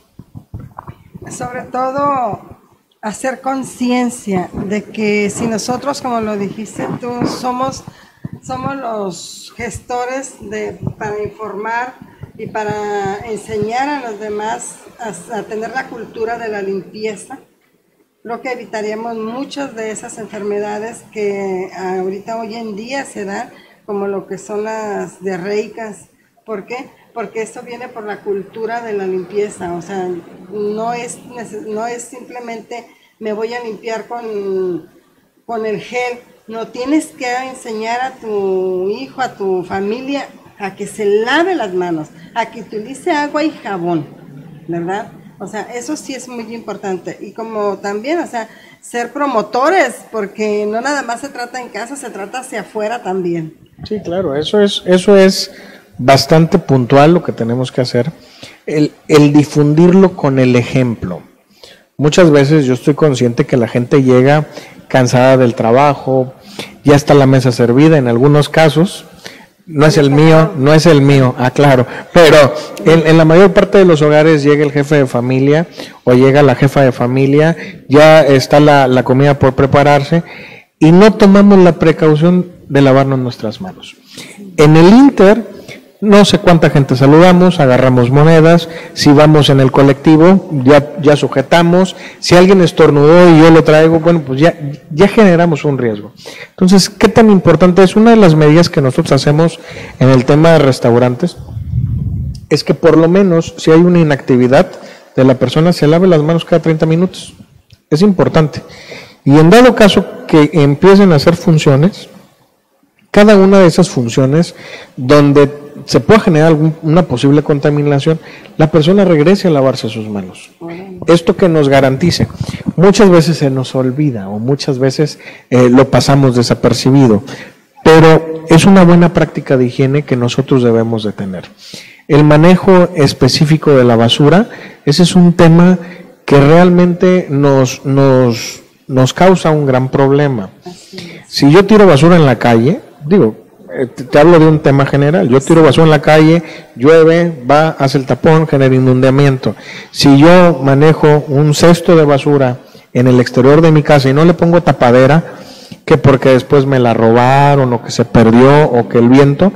Sobre todo hacer conciencia de que si nosotros, como lo dijiste tú, somos, somos los gestores de, para informar y para enseñar a los demás a, a tener la cultura de la limpieza, creo que evitaríamos muchas de esas enfermedades que ahorita hoy en día se dan, como lo que son las diarreicas. ¿Por qué? Porque esto viene por la cultura de la limpieza. O sea, no es, no es simplemente me voy a limpiar con, con el gel. No, tienes que enseñar a tu hijo, a tu familia, a que se lave las manos, a que utilice agua y jabón, ¿verdad? O sea, eso sí es muy importante. Y como también, o sea, ser promotores, porque no nada más se trata en casa, se trata hacia afuera también. Sí, claro, eso es, eso es bastante puntual lo que tenemos que hacer, el, el difundirlo con el ejemplo. Muchas veces yo estoy consciente que la gente llega cansada del trabajo, ya está la mesa servida en algunos casos. No es el mío, no es el mío, ah, claro, pero en, en la mayor parte de los hogares llega el jefe de familia o llega la jefa de familia, ya está la, la comida por prepararse y no tomamos la precaución de lavarnos nuestras manos. En el Inter, no sé cuánta gente saludamos, agarramos monedas, si vamos en el colectivo, ya, ya sujetamos, si alguien estornudó y yo lo traigo, bueno, pues ya, ya generamos un riesgo. Entonces, ¿qué tan importante es? Una de las medidas que nosotros hacemos en el tema de restaurantes es que por lo menos, si hay una inactividad de la persona, se lave las manos cada treinta minutos. Es importante. Y en dado caso que empiecen a hacer funciones, cada una de esas funciones donde se puede generar algún, una posible contaminación, la persona regrese a lavarse sus manos. Esto que nos garantice. Muchas veces se nos olvida o muchas veces eh, lo pasamos desapercibido, pero es una buena práctica de higiene que nosotros debemos de tener. El manejo específico de la basura, ese es un tema que realmente nos, nos, nos causa un gran problema. Si yo tiro basura en la calle, digo, Te, te hablo de un tema general, yo tiro basura en la calle, llueve, va, hace el tapón, genera inundamiento. Si yo manejo un cesto de basura en el exterior de mi casa y no le pongo tapadera, que porque después me la robaron o que se perdió o que el viento,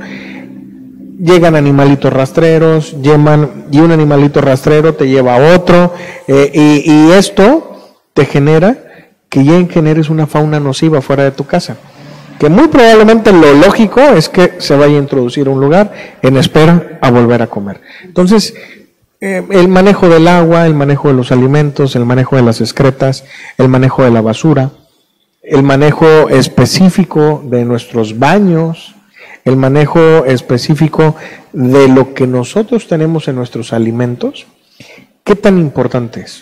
llegan animalitos rastreros, llevan, y un animalito rastrero te lleva a otro, eh, y, y esto te genera que ya generes una fauna nociva fuera de tu casa, que muy probablemente lo lógico es que se vaya a introducir a un lugar en espera a volver a comer. Entonces, eh, el manejo del agua, el manejo de los alimentos, el manejo de las excretas, el manejo de la basura, el manejo específico de nuestros baños, el manejo específico de lo que nosotros tenemos en nuestros alimentos, ¿qué tan importante es?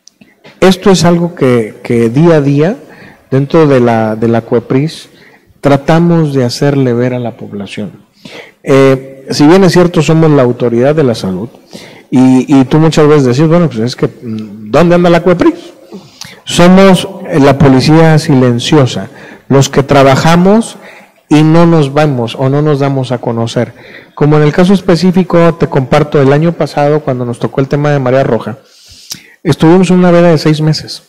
Esto es algo que, que día a día, dentro de la, de la COEPRIS, tratamos de hacerle ver a la población. Eh, si bien es cierto, somos la autoridad de la salud, y, y tú muchas veces decís, bueno, pues es que, ¿dónde anda la COEPRIS? Somos la policía silenciosa, los que trabajamos y no nos vamos o no nos damos a conocer. Como en el caso específico, te comparto, el año pasado, cuando nos tocó el tema de Marea Roja, estuvimos en una veda de seis meses.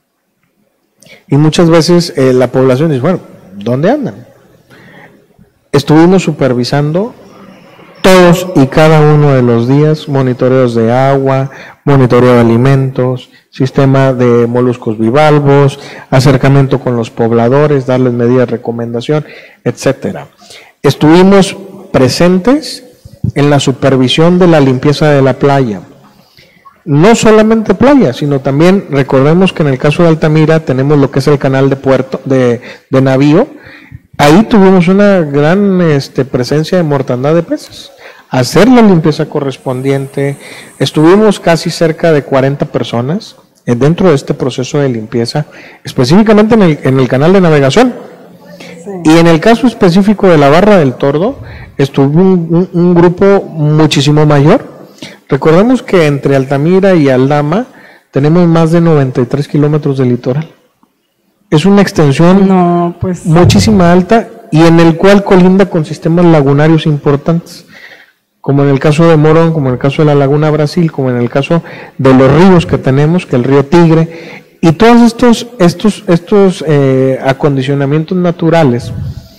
Y muchas veces eh, la población dice, bueno, ¿dónde andan? Estuvimos supervisando todos y cada uno de los días, monitoreos de agua, monitoreo de alimentos, sistema de moluscos bivalvos, acercamiento con los pobladores, darles medidas de recomendación, etcétera. Estuvimos presentes en la supervisión de la limpieza de la playa. No solamente playa, sino también, recordemos que en el caso de Altamira tenemos lo que es el canal de puerto, de, de navío. Ahí tuvimos una gran este, presencia de mortandad de peces. Hacer la limpieza correspondiente, estuvimos casi cerca de cuarenta personas dentro de este proceso de limpieza, específicamente en el, en el canal de navegación. Sí. Y en el caso específico de la Barra del Tordo, estuvo un, un, un grupo muchísimo mayor. Recordemos que entre Altamira y Aldama tenemos más de noventa y tres kilómetros de litoral. Es una extensión no, pues, muchísima alta y en el cual colinda con sistemas lagunarios importantes, como en el caso de Morón, como en el caso de la Laguna Brasil, como en el caso de los ríos que tenemos, que el río Tigre, y todos estos, estos, estos eh, acondicionamientos naturales,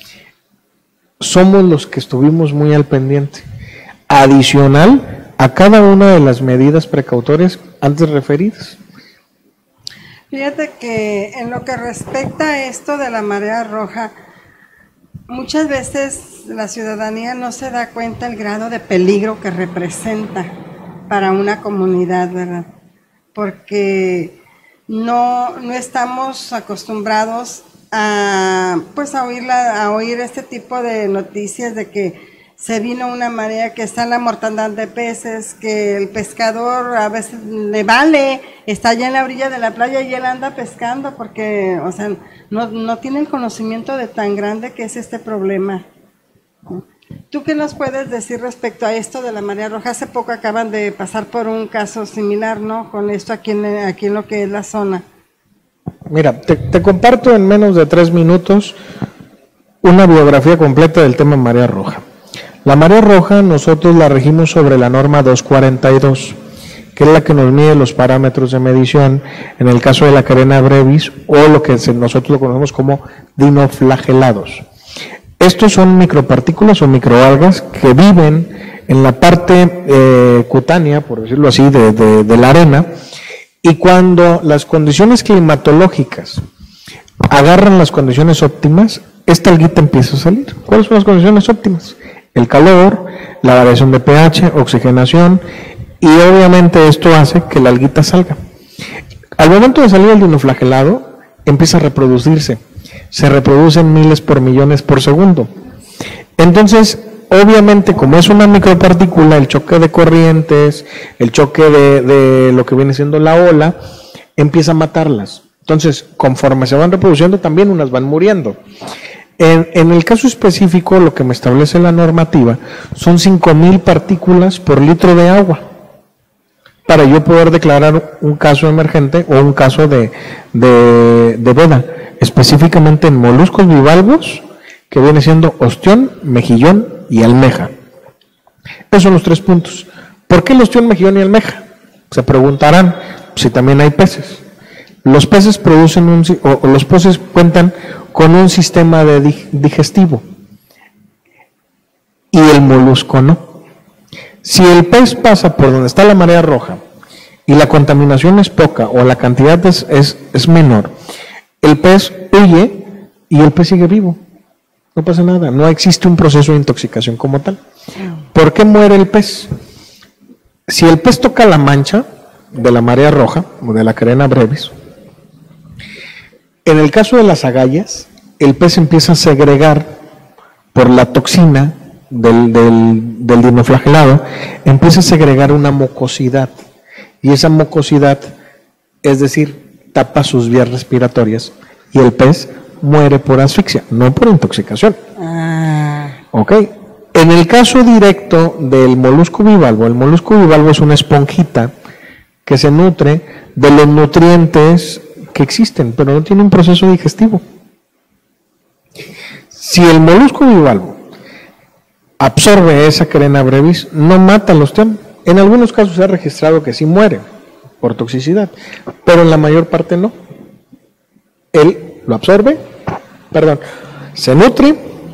somos los que estuvimos muy al pendiente. Adicional a cada una de las medidas precautorias antes referidas. Fíjate que en lo que respecta a esto de la marea roja, muchas veces la ciudadanía no se da cuenta el grado de peligro que representa para una comunidad, ¿verdad? Porque no, no estamos acostumbrados a, pues a, oír la, a oír este tipo de noticias de que se vino una marea, que está en la mortandad de peces, que el pescador a veces le vale, está allá en la orilla de la playa y él anda pescando porque, o sea, no, no tiene el conocimiento de tan grande que es este problema. ¿Tú qué nos puedes decir respecto a esto de la marea roja? Hace poco acaban de pasar por un caso similar, ¿no? Con esto aquí en, aquí en lo que es la zona. Mira, te, te comparto en menos de tres minutos una biografía completa del tema marea roja. La marea roja nosotros la regimos sobre la norma doscientos cuarenta y dos, que es la que nos mide los parámetros de medición en el caso de la Carena brevis o lo que nosotros lo conocemos como dinoflagelados. Estos son micropartículas o microalgas que viven en la parte eh, cutánea, por decirlo así, de, de, de la arena, y cuando las condiciones climatológicas agarran las condiciones óptimas, esta alguita empieza a salir. ¿Cuáles son las condiciones óptimas? El calor, la variación de pH, oxigenación, y obviamente esto hace que la alguita salga. Al momento de salir el dinoflagelado, empieza a reproducirse. Se reproducen miles por millones por segundo. Entonces, obviamente, como es una micropartícula, el choque de corrientes, el choque de, de lo que viene siendo la ola, empieza a matarlas. Entonces, conforme se van reproduciendo, también unas van muriendo. En, en el caso específico, lo que me establece la normativa son cinco mil partículas por litro de agua para yo poder declarar un caso emergente o un caso de, de, de veda, específicamente en moluscos bivalvos, que viene siendo ostión, mejillón y almeja. Esos son los tres puntos. ¿Por qué el ostión, mejillón y almeja? Se preguntarán si también hay peces. Los peces producen un, o, o los peces cuentan con un sistema de digestivo y el molusco no. Si el pez pasa por donde está la marea roja y la contaminación es poca o la cantidad es, es, es menor, el pez huye y el pez sigue vivo. No pasa nada, no existe un proceso de intoxicación como tal. ¿Por qué muere el pez? Si el pez toca la mancha de la marea roja o de la Carena brevis, en el caso de las agallas, el pez empieza a segregar por la toxina del, del, del dinoflagelado, empieza a segregar una mucosidad. Y esa mucosidad, es decir, tapa sus vías respiratorias y el pez muere por asfixia, no por intoxicación. Ah. Ok. En el caso directo del molusco bivalvo, el molusco bivalvo es una esponjita que se nutre de los nutrientes que existen, pero no tiene un proceso digestivo. Si el molusco bivalvo absorbe esa Carena brevis, no mata al ostión. En algunos casos se ha registrado que sí muere por toxicidad, pero en la mayor parte no. Él lo absorbe, perdón, se nutre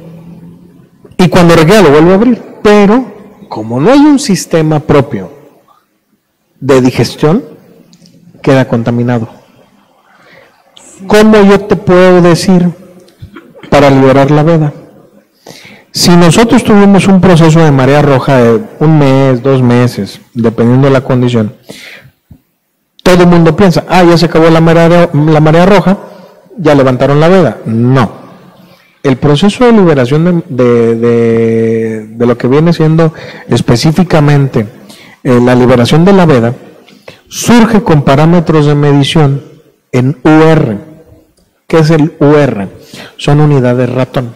y cuando requiera lo vuelve a abrir. Pero como no hay un sistema propio de digestión, queda contaminado. ¿Cómo yo te puedo decir para liberar la veda? Si nosotros tuvimos un proceso de marea roja de un mes, dos meses, dependiendo de la condición, todo el mundo piensa, ah, ya se acabó la marea, la marea roja, ya levantaron la veda. No. El proceso de liberación de, de, de, de lo que viene siendo específicamente eh, la liberación de la veda, surge con parámetros de medición en U R. ¿Qué es el U R? Son unidades ratón.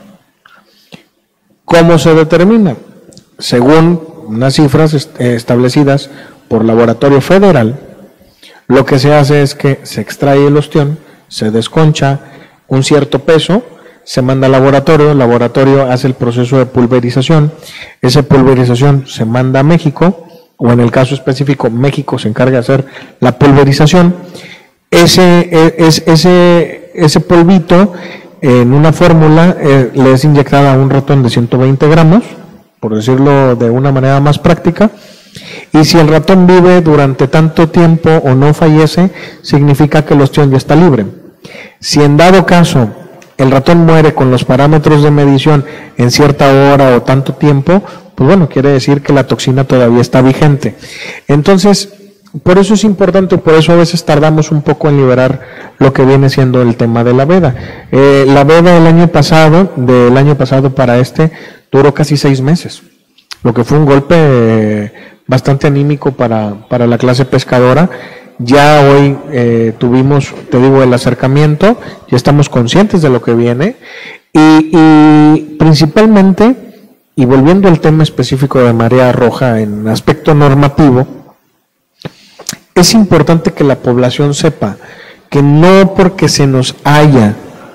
¿Cómo se determina? Según unas cifras est establecidas por Laboratorio Federal, lo que se hace es que se extrae el ostión, se desconcha un cierto peso, se manda al laboratorio, el laboratorio hace el proceso de pulverización, esa pulverización se manda a México, o en el caso específico, México se encarga de hacer la pulverización, ese, es, ese, ese polvito en una fórmula eh, le es inyectada a un ratón de ciento veinte gramos, por decirlo de una manera más práctica, y si el ratón vive durante tanto tiempo o no fallece, significa que el ostión ya está libre. Si en dado caso el ratón muere con los parámetros de medición en cierta hora o tanto tiempo, pues bueno, quiere decir que la toxina todavía está vigente. Entonces, por eso es importante, por eso a veces tardamos un poco en liberar lo que viene siendo el tema de la veda. Eh, la veda del año pasado, del año pasado para este, duró casi seis meses, lo que fue un golpe eh, bastante anímico para, para la clase pescadora. Ya hoy eh, tuvimos, te digo, el acercamiento, ya estamos conscientes de lo que viene y, y principalmente, y volviendo al tema específico de marea roja en aspecto normativo, es importante que la población sepa que no porque se nos haya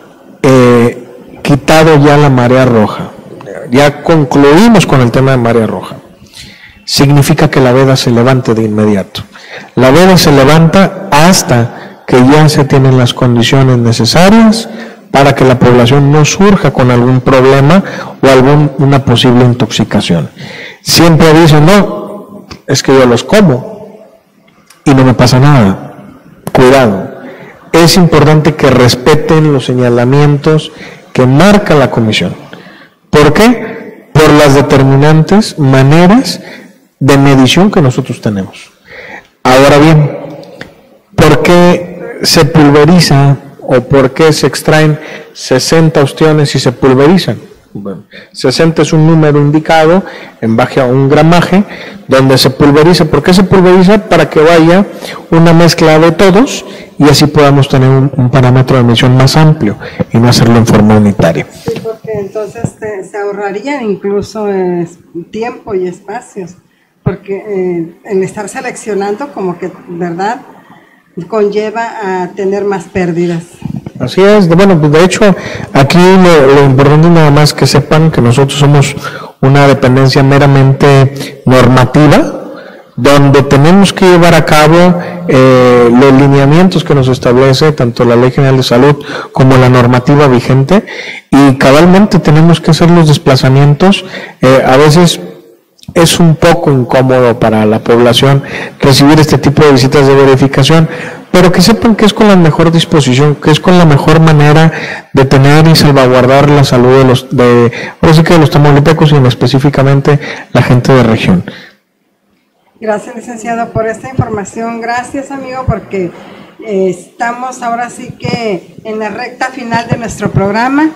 eh, quitado ya la marea roja, ya concluimos con el tema de marea roja, significa que la veda se levante de inmediato. La veda se levanta hasta que ya se tienen las condiciones necesarias para que la población no surja con algún problema o alguna posible intoxicación. Siempre dicen, no, es que yo los como y no me pasa nada. Cuidado. Es importante que respeten los señalamientos que marca la comisión. ¿Por qué? Por las determinantes maneras de medición que nosotros tenemos. Ahora bien, ¿por qué se pulveriza o por qué se extraen sesenta ostiones y se pulverizan? Bueno, sesenta es un número indicado en base a un gramaje donde se pulveriza. ¿Por qué se pulveriza? Para que vaya una mezcla de todos y así podamos tener un, un parámetro de medición más amplio y no hacerlo en forma unitaria. Sí, porque entonces te, se ahorrarían incluso eh, tiempo y espacios. Porque eh, el estar seleccionando como que, ¿verdad?, conlleva a tener más pérdidas. Así es, bueno, pues de hecho, aquí lo, lo importante es nada más que sepan que nosotros somos una dependencia meramente normativa, donde tenemos que llevar a cabo eh, los lineamientos que nos establece tanto la Ley General de Salud como la normativa vigente, y cabalmente tenemos que hacer los desplazamientos, eh, a veces es un poco incómodo para la población recibir este tipo de visitas de verificación, pero que sepan que es con la mejor disposición, que es con la mejor manera de tener y salvaguardar la salud de los de, ahora sí que de los tamaulipecos y en específicamente la gente de región. Gracias, licenciado, por esta información. Gracias, amigo, porque eh, estamos ahora sí que en la recta final de nuestro programa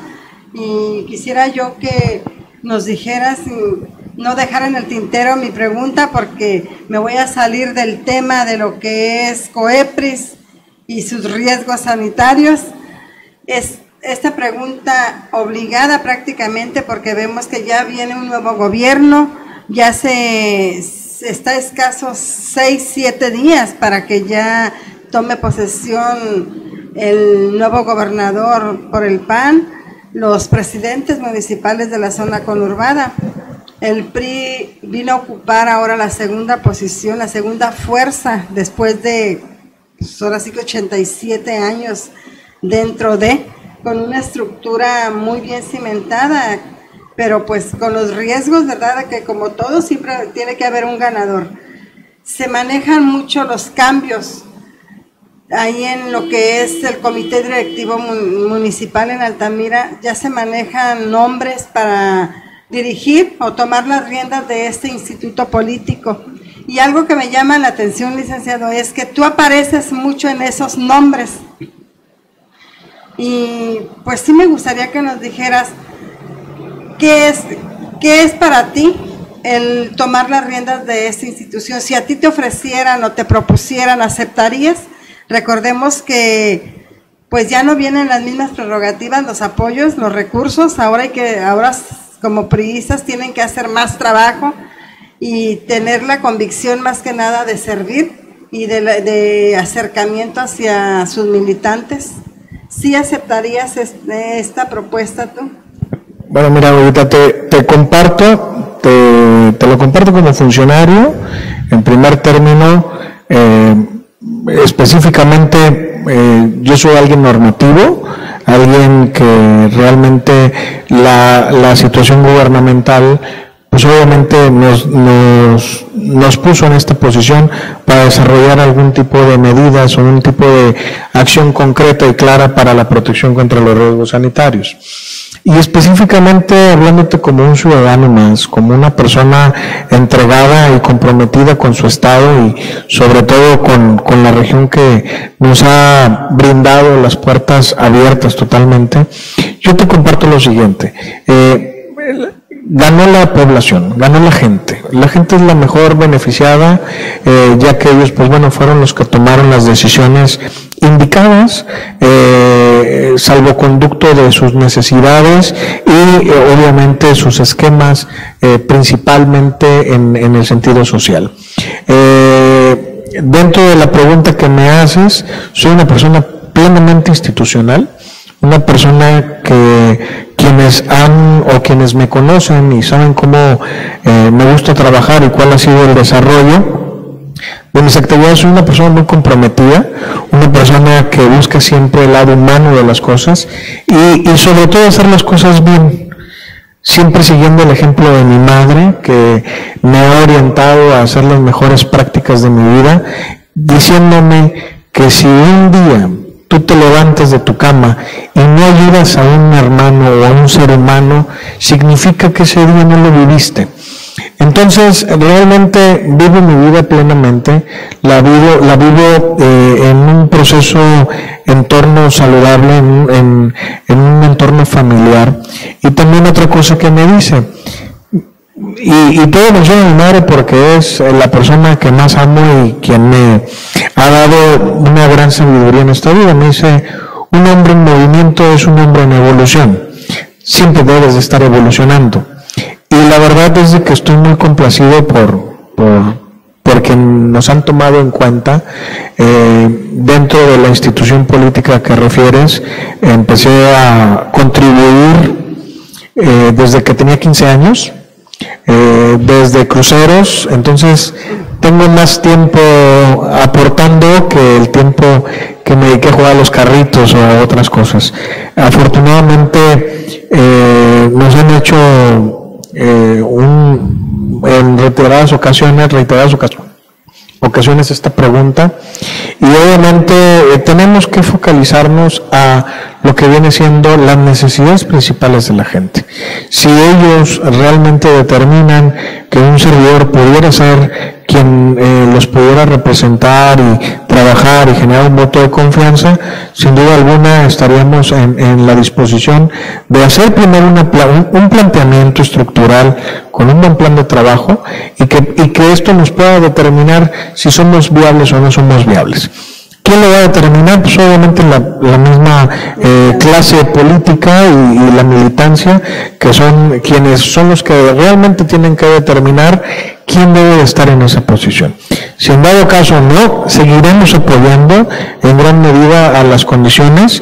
y quisiera yo que nos dijeras, no dejar en el tintero mi pregunta, porque me voy a salir del tema de lo que es COEPRIS y sus riesgos sanitarios. Es esta pregunta obligada prácticamente porque vemos que ya viene un nuevo gobierno, ya se, se está escasos seis, siete días para que ya tome posesión el nuevo gobernador por el P A N, los presidentes municipales de la zona conurbada. El P R I vino a ocupar ahora la segunda posición, la segunda fuerza después de, pues ahora sí que ochenta y siete años dentro de, con una estructura muy bien cimentada, pero pues con los riesgos, ¿verdad?, que como todo siempre tiene que haber un ganador. Se manejan mucho los cambios ahí en lo que es el comité directivo municipal en Altamira, ya se manejan nombres para dirigir o tomar las riendas de este instituto político. Y algo que me llama la atención, licenciado, es que tú apareces mucho en esos nombres. Y pues sí me gustaría que nos dijeras qué es, qué es para ti el tomar las riendas de esta institución. Si a ti te ofrecieran o te propusieran, ¿aceptarías? Recordemos que pues ya no vienen las mismas prerrogativas, los apoyos, los recursos. Ahora hay que, ahora como priistas tienen que hacer más trabajo y tener la convicción más que nada de servir y de, de acercamiento hacia sus militantes. ¿Sí aceptarías este, esta propuesta tú? Bueno, mira, ahorita te, te comparto, te, te lo comparto como funcionario. En primer término, eh, específicamente, eh, yo soy alguien normativo, alguien que realmente la, la situación gubernamental, pues obviamente nos, nos, nos puso en esta posición para desarrollar algún tipo de medidas o un tipo de acción concreta y clara para la protección contra los riesgos sanitarios. Y específicamente hablándote como un ciudadano más, como una persona entregada y comprometida con su estado y sobre todo con, con la región que nos ha brindado las puertas abiertas totalmente, yo te comparto lo siguiente. Eh, Ganó la población, ganó la gente. La gente es la mejor beneficiada, eh, ya que ellos, pues bueno, fueron los que tomaron las decisiones indicadas, eh, salvoconducto de sus necesidades y eh, obviamente sus esquemas, eh, principalmente en, en el sentido social. Eh, dentro de la pregunta que me haces, soy una persona plenamente institucional, una persona que quienes han o quienes me conocen y saben cómo eh, me gusta trabajar y cuál ha sido el desarrollo de mis actividades, soy una persona muy comprometida, una persona que busca siempre el lado humano de las cosas y, y sobre todo hacer las cosas bien, siempre siguiendo el ejemplo de mi madre, que me ha orientado a hacer las mejores prácticas de mi vida, diciéndome que si un día tú te levantas de tu cama y no ayudas a un hermano o a un ser humano, significa que ese día no lo viviste. Entonces, realmente vivo mi vida plenamente, la vivo, la vivo eh, en un proceso, entorno saludable, en, en, en un entorno familiar. Y también otra cosa que me dice, Y, y todo menciono a mi madre porque es la persona que más amo y quien me ha dado una gran sabiduría en esta vida. Me dice, un hombre en movimiento es un hombre en evolución. Siempre debes de estar evolucionando. Y la verdad es de que estoy muy complacido por, por, porque nos han tomado en cuenta. Eh, dentro de la institución política que refieres, empecé a contribuir eh, desde que tenía quince años. Eh, desde cruceros, entonces tengo más tiempo aportando que el tiempo que me dediqué a jugar a los carritos o a otras cosas. Afortunadamente eh, nos han hecho eh, un, en reiteradas ocasiones, reiteradas ocasiones, ocasiones esta pregunta y obviamente eh, tenemos que focalizarnos a lo que viene siendo las necesidades principales de la gente. Si ellos realmente determinan que un servidor pudiera ser quien eh, los pudiera representar y trabajar y generar un voto de confianza, sin duda alguna estaríamos en, en la disposición de hacer primero una, un, un planteamiento estructural con un buen plan de trabajo y que, y que esto nos pueda determinar si somos viables o no somos viables. ¿Quién lo va a determinar? Pues obviamente la, la misma eh, clase política y, y la militancia, que son quienes son los que realmente tienen que determinar quién debe estar en esa posición. Si en dado caso no, seguiremos apoyando en gran medida a las condiciones.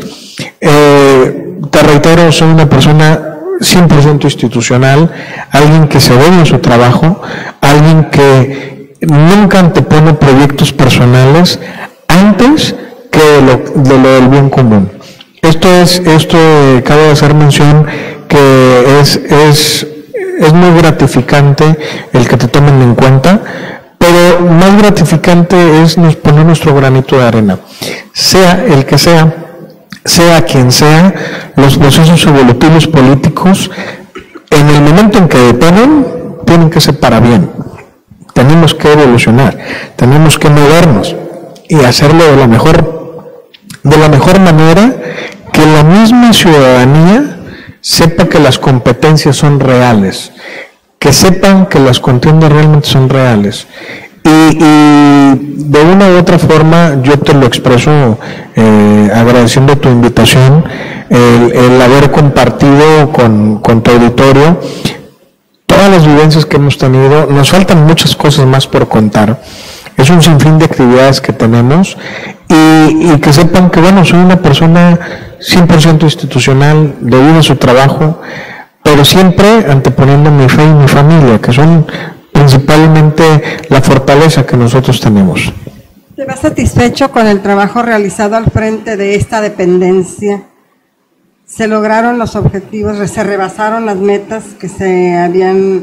Eh, te reitero, soy una persona cien por ciento institucional, alguien que se debe a su trabajo, alguien que nunca antepone proyectos personales antes que de lo, de lo del bien común. Esto es, esto eh, cabe hacer mención que es, es, es muy gratificante el que te tomen en cuenta, pero más gratificante es nos poner nuestro granito de arena, sea el que sea, sea quien sea. Los procesos evolutivos políticos, en el momento en que detonan, tienen que ser para bien. Tenemos que evolucionar, tenemos que movernos y hacerlo de la mejor, de la mejor manera, que la misma ciudadanía sepa que las competencias son reales, que sepan que las contiendas realmente son reales. Y, y de una u otra forma yo te lo expreso eh, agradeciendo tu invitación, el, el haber compartido con, con tu auditorio todas las vivencias que hemos tenido. Nos faltan muchas cosas más por contar, es un sinfín de actividades que tenemos, y, y que sepan que bueno, soy una persona cien por ciento institucional debido a su trabajo, pero siempre anteponiendo mi fe y mi familia, que son principalmente la fortaleza que nosotros tenemos. ¿Te vas satisfecho con el trabajo realizado al frente de esta dependencia? ¿Se lograron los objetivos, se rebasaron las metas que se habían,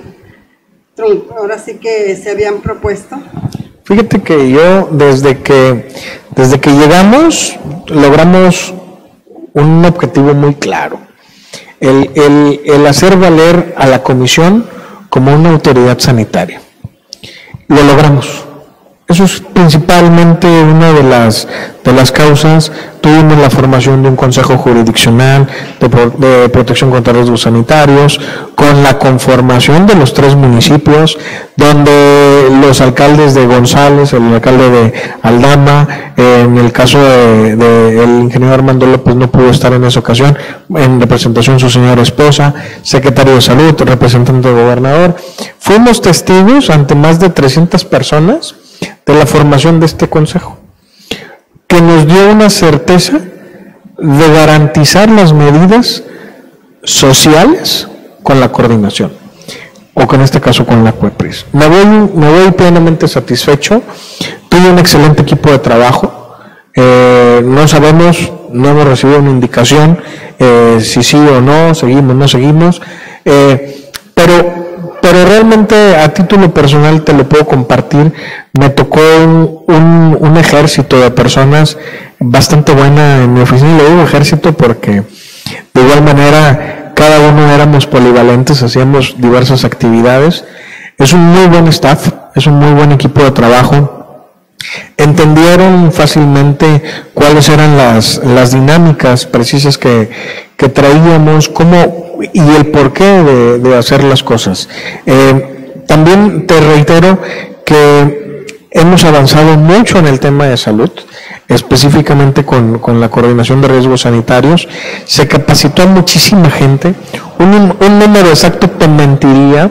ahora sí que se habían propuesto? Fíjate que yo desde que, desde que llegamos logramos un objetivo muy claro, el, el, el hacer valer a la comisión como una autoridad sanitaria. Lo logramos. Eso es principalmente una de las, de las causas. Tuvimos la formación de un consejo jurisdiccional de, de protección contra riesgos sanitarios, con la conformación de los tres municipios, donde los alcaldes de González, el alcalde de Aldama, eh, en el caso de, de el ingeniero Armando López no pudo estar en esa ocasión, en representación de su señora esposa, secretario de Salud, representante del gobernador. Fuimos testigos ante más de trescientas personas de la formación de este consejo, que nos dio una certeza de garantizar las medidas sociales con la coordinación, o con este caso con la COEPRIS. Me voy, me voy plenamente satisfecho. Tuve un excelente equipo de trabajo. Eh, no sabemos, no hemos recibido una indicación eh, si sí o no, seguimos, no seguimos, eh, pero Pero realmente a título personal te lo puedo compartir. Me tocó un, un, un ejército de personas bastante buena en mi oficina, y le digo ejército porque de igual manera cada uno éramos polivalentes, hacíamos diversas actividades. Es un muy buen staff, es un muy buen equipo de trabajo. Entendieron fácilmente cuáles eran las, las dinámicas precisas que, que traíamos, cómo y el porqué de, de hacer las cosas. Eh, también te reitero que hemos avanzado mucho en el tema de salud, específicamente con, con la coordinación de riesgos sanitarios. Se capacitó a muchísima gente, un, un número exacto te mentiría,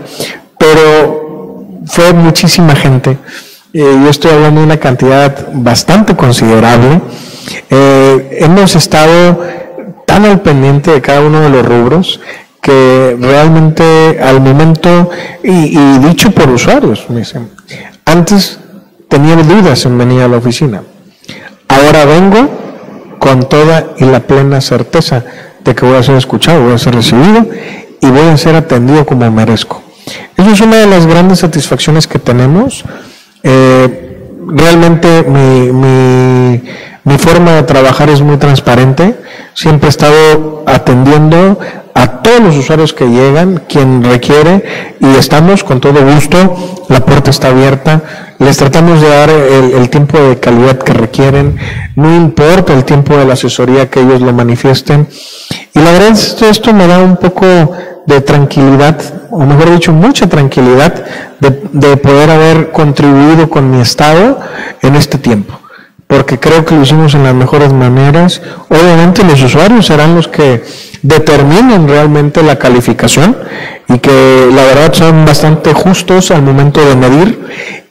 pero fue muchísima gente. Eh, yo estoy hablando de una cantidad bastante considerable. Eh, hemos estado tan al pendiente de cada uno de los rubros que realmente al momento, y, y dicho por usuarios, me dicen, antes tenía dudas en venir a la oficina, ahora vengo con toda y la plena certeza de que voy a ser escuchado, voy a ser recibido y voy a ser atendido como merezco. Eso es una de las grandes satisfacciones que tenemos. Eh, realmente mi, mi, mi forma de trabajar es muy transparente. Siempre he estado atendiendo a todos los usuarios que llegan, quien requiere, y estamos con todo gusto, la puerta está abierta, les tratamos de dar el, el tiempo de calidad que requieren, no importa el tiempo de la asesoría que ellos lo manifiesten, y la verdad es que esto me da un poco de tranquilidad, o mejor dicho, mucha tranquilidad de, de poder haber contribuido con mi estado en este tiempo. porque creo que lo hicimos en las mejores maneras. Obviamente los usuarios serán los que determinen realmente la calificación y que la verdad son bastante justos al momento de medir,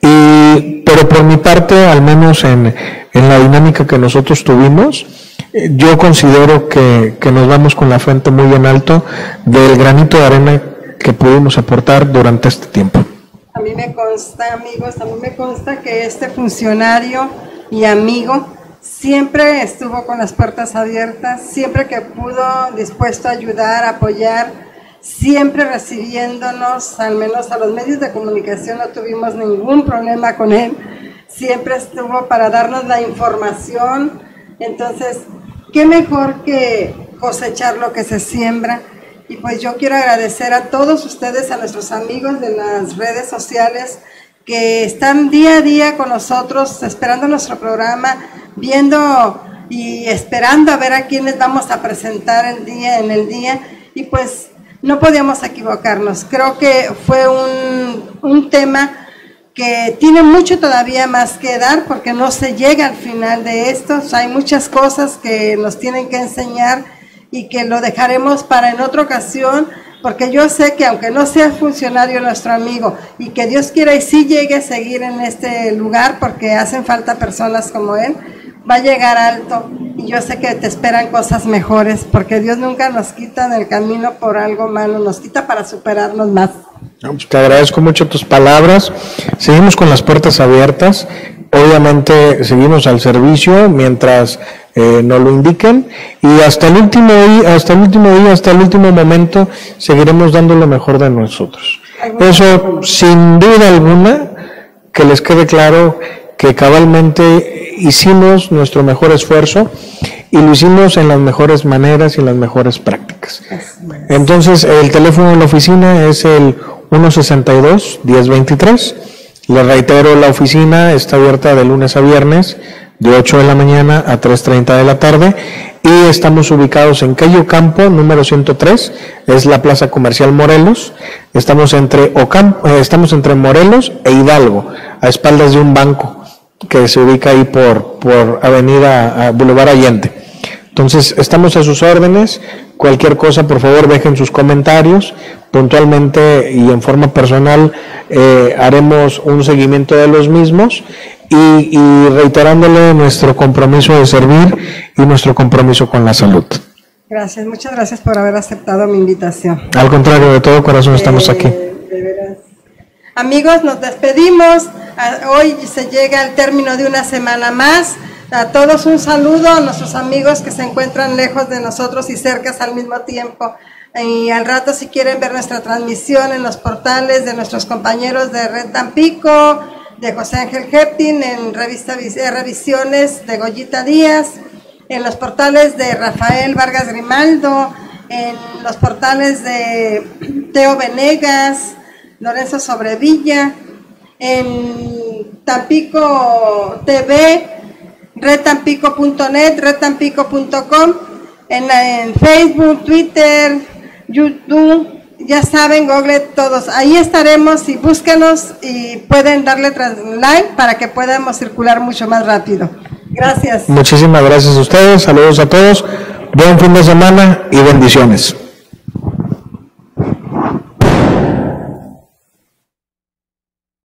y, pero por mi parte, al menos en, en la dinámica que nosotros tuvimos, yo considero que, que nos vamos con la frente muy en alto del granito de arena que pudimos aportar durante este tiempo. A mí me consta, amigos, a mí me consta que este funcionario y amigo siempre estuvo con las puertas abiertas, siempre que pudo, dispuesto a ayudar, a apoyar, siempre recibiéndonos, al menos a los medios de comunicación no tuvimos ningún problema con él, siempre estuvo para darnos la información. Entonces, qué mejor que cosechar lo que se siembra. Y pues yo quiero agradecer a todos ustedes, a nuestros amigos de las redes sociales que están día a día con nosotros, esperando nuestro programa, viendo y esperando a ver a quiénes vamos a presentar el día en el día. Y pues no podíamos equivocarnos. Creo que fue un, un tema que tiene mucho todavía más que dar, porque no se llega al final de esto. O sea, hay muchas cosas que nos tienen que enseñar y que lo dejaremos para en otra ocasión, porque yo sé que aunque no sea funcionario nuestro amigo, y que Dios quiera y sí llegue a seguir en este lugar, porque hacen falta personas como él, va a llegar alto, y yo sé que te esperan cosas mejores, porque Dios nunca nos quita del camino por algo malo, nos quita para superarnos más. Te agradezco mucho tus palabras, seguimos con las puertas abiertas, obviamente seguimos al servicio mientras eh, nos lo indiquen, y hasta el último día, hasta el último día, hasta el último momento seguiremos dando lo mejor de nosotros. Eso, sin duda alguna, que les quede claro que cabalmente hicimos nuestro mejor esfuerzo y lo hicimos en las mejores maneras y en las mejores prácticas. Entonces, el teléfono de la oficina es el uno sesenta y dos, diez veintitrés. Les reitero, la oficina está abierta de lunes a viernes, de ocho de la mañana a tres treinta de la tarde, y estamos ubicados en Calle Ocampo, número ciento tres, es la Plaza Comercial Morelos. Estamos entre, Ocampo, eh, estamos entre Morelos e Hidalgo, a espaldas de un banco que se ubica ahí por, por Avenida a Boulevard Allende. Entonces, estamos a sus órdenes. Cualquier cosa, por favor, dejen sus comentarios. Puntualmente y en forma personal eh, haremos un seguimiento de los mismos, y, y reiterándole nuestro compromiso de servir y nuestro compromiso con la salud. Gracias, muchas gracias por haber aceptado mi invitación. Al contrario, de todo corazón estamos eh, aquí. De veras. Amigos, nos despedimos. Hoy se llega al término de una semana más. A todos un saludo, a nuestros amigos que se encuentran lejos de nosotros y cercas al mismo tiempo. Y al rato, si quieren ver nuestra transmisión en los portales de nuestros compañeros de Red Tampico, de José Ángel Heptin, en revista Revisiones de Goyita Díaz, en los portales de Rafael Vargas Grimaldo, en los portales de Teo Venegas, Lorenzo Sobrevilla, en Tampico T V, red tampico punto net, red tampico punto com, en, en Facebook, Twitter, YouTube, ya saben, Google, todos. Ahí estaremos, y búsquenos y pueden darle like para que podamos circular mucho más rápido. Gracias. Muchísimas gracias a ustedes, saludos a todos, buen fin de semana y bendiciones.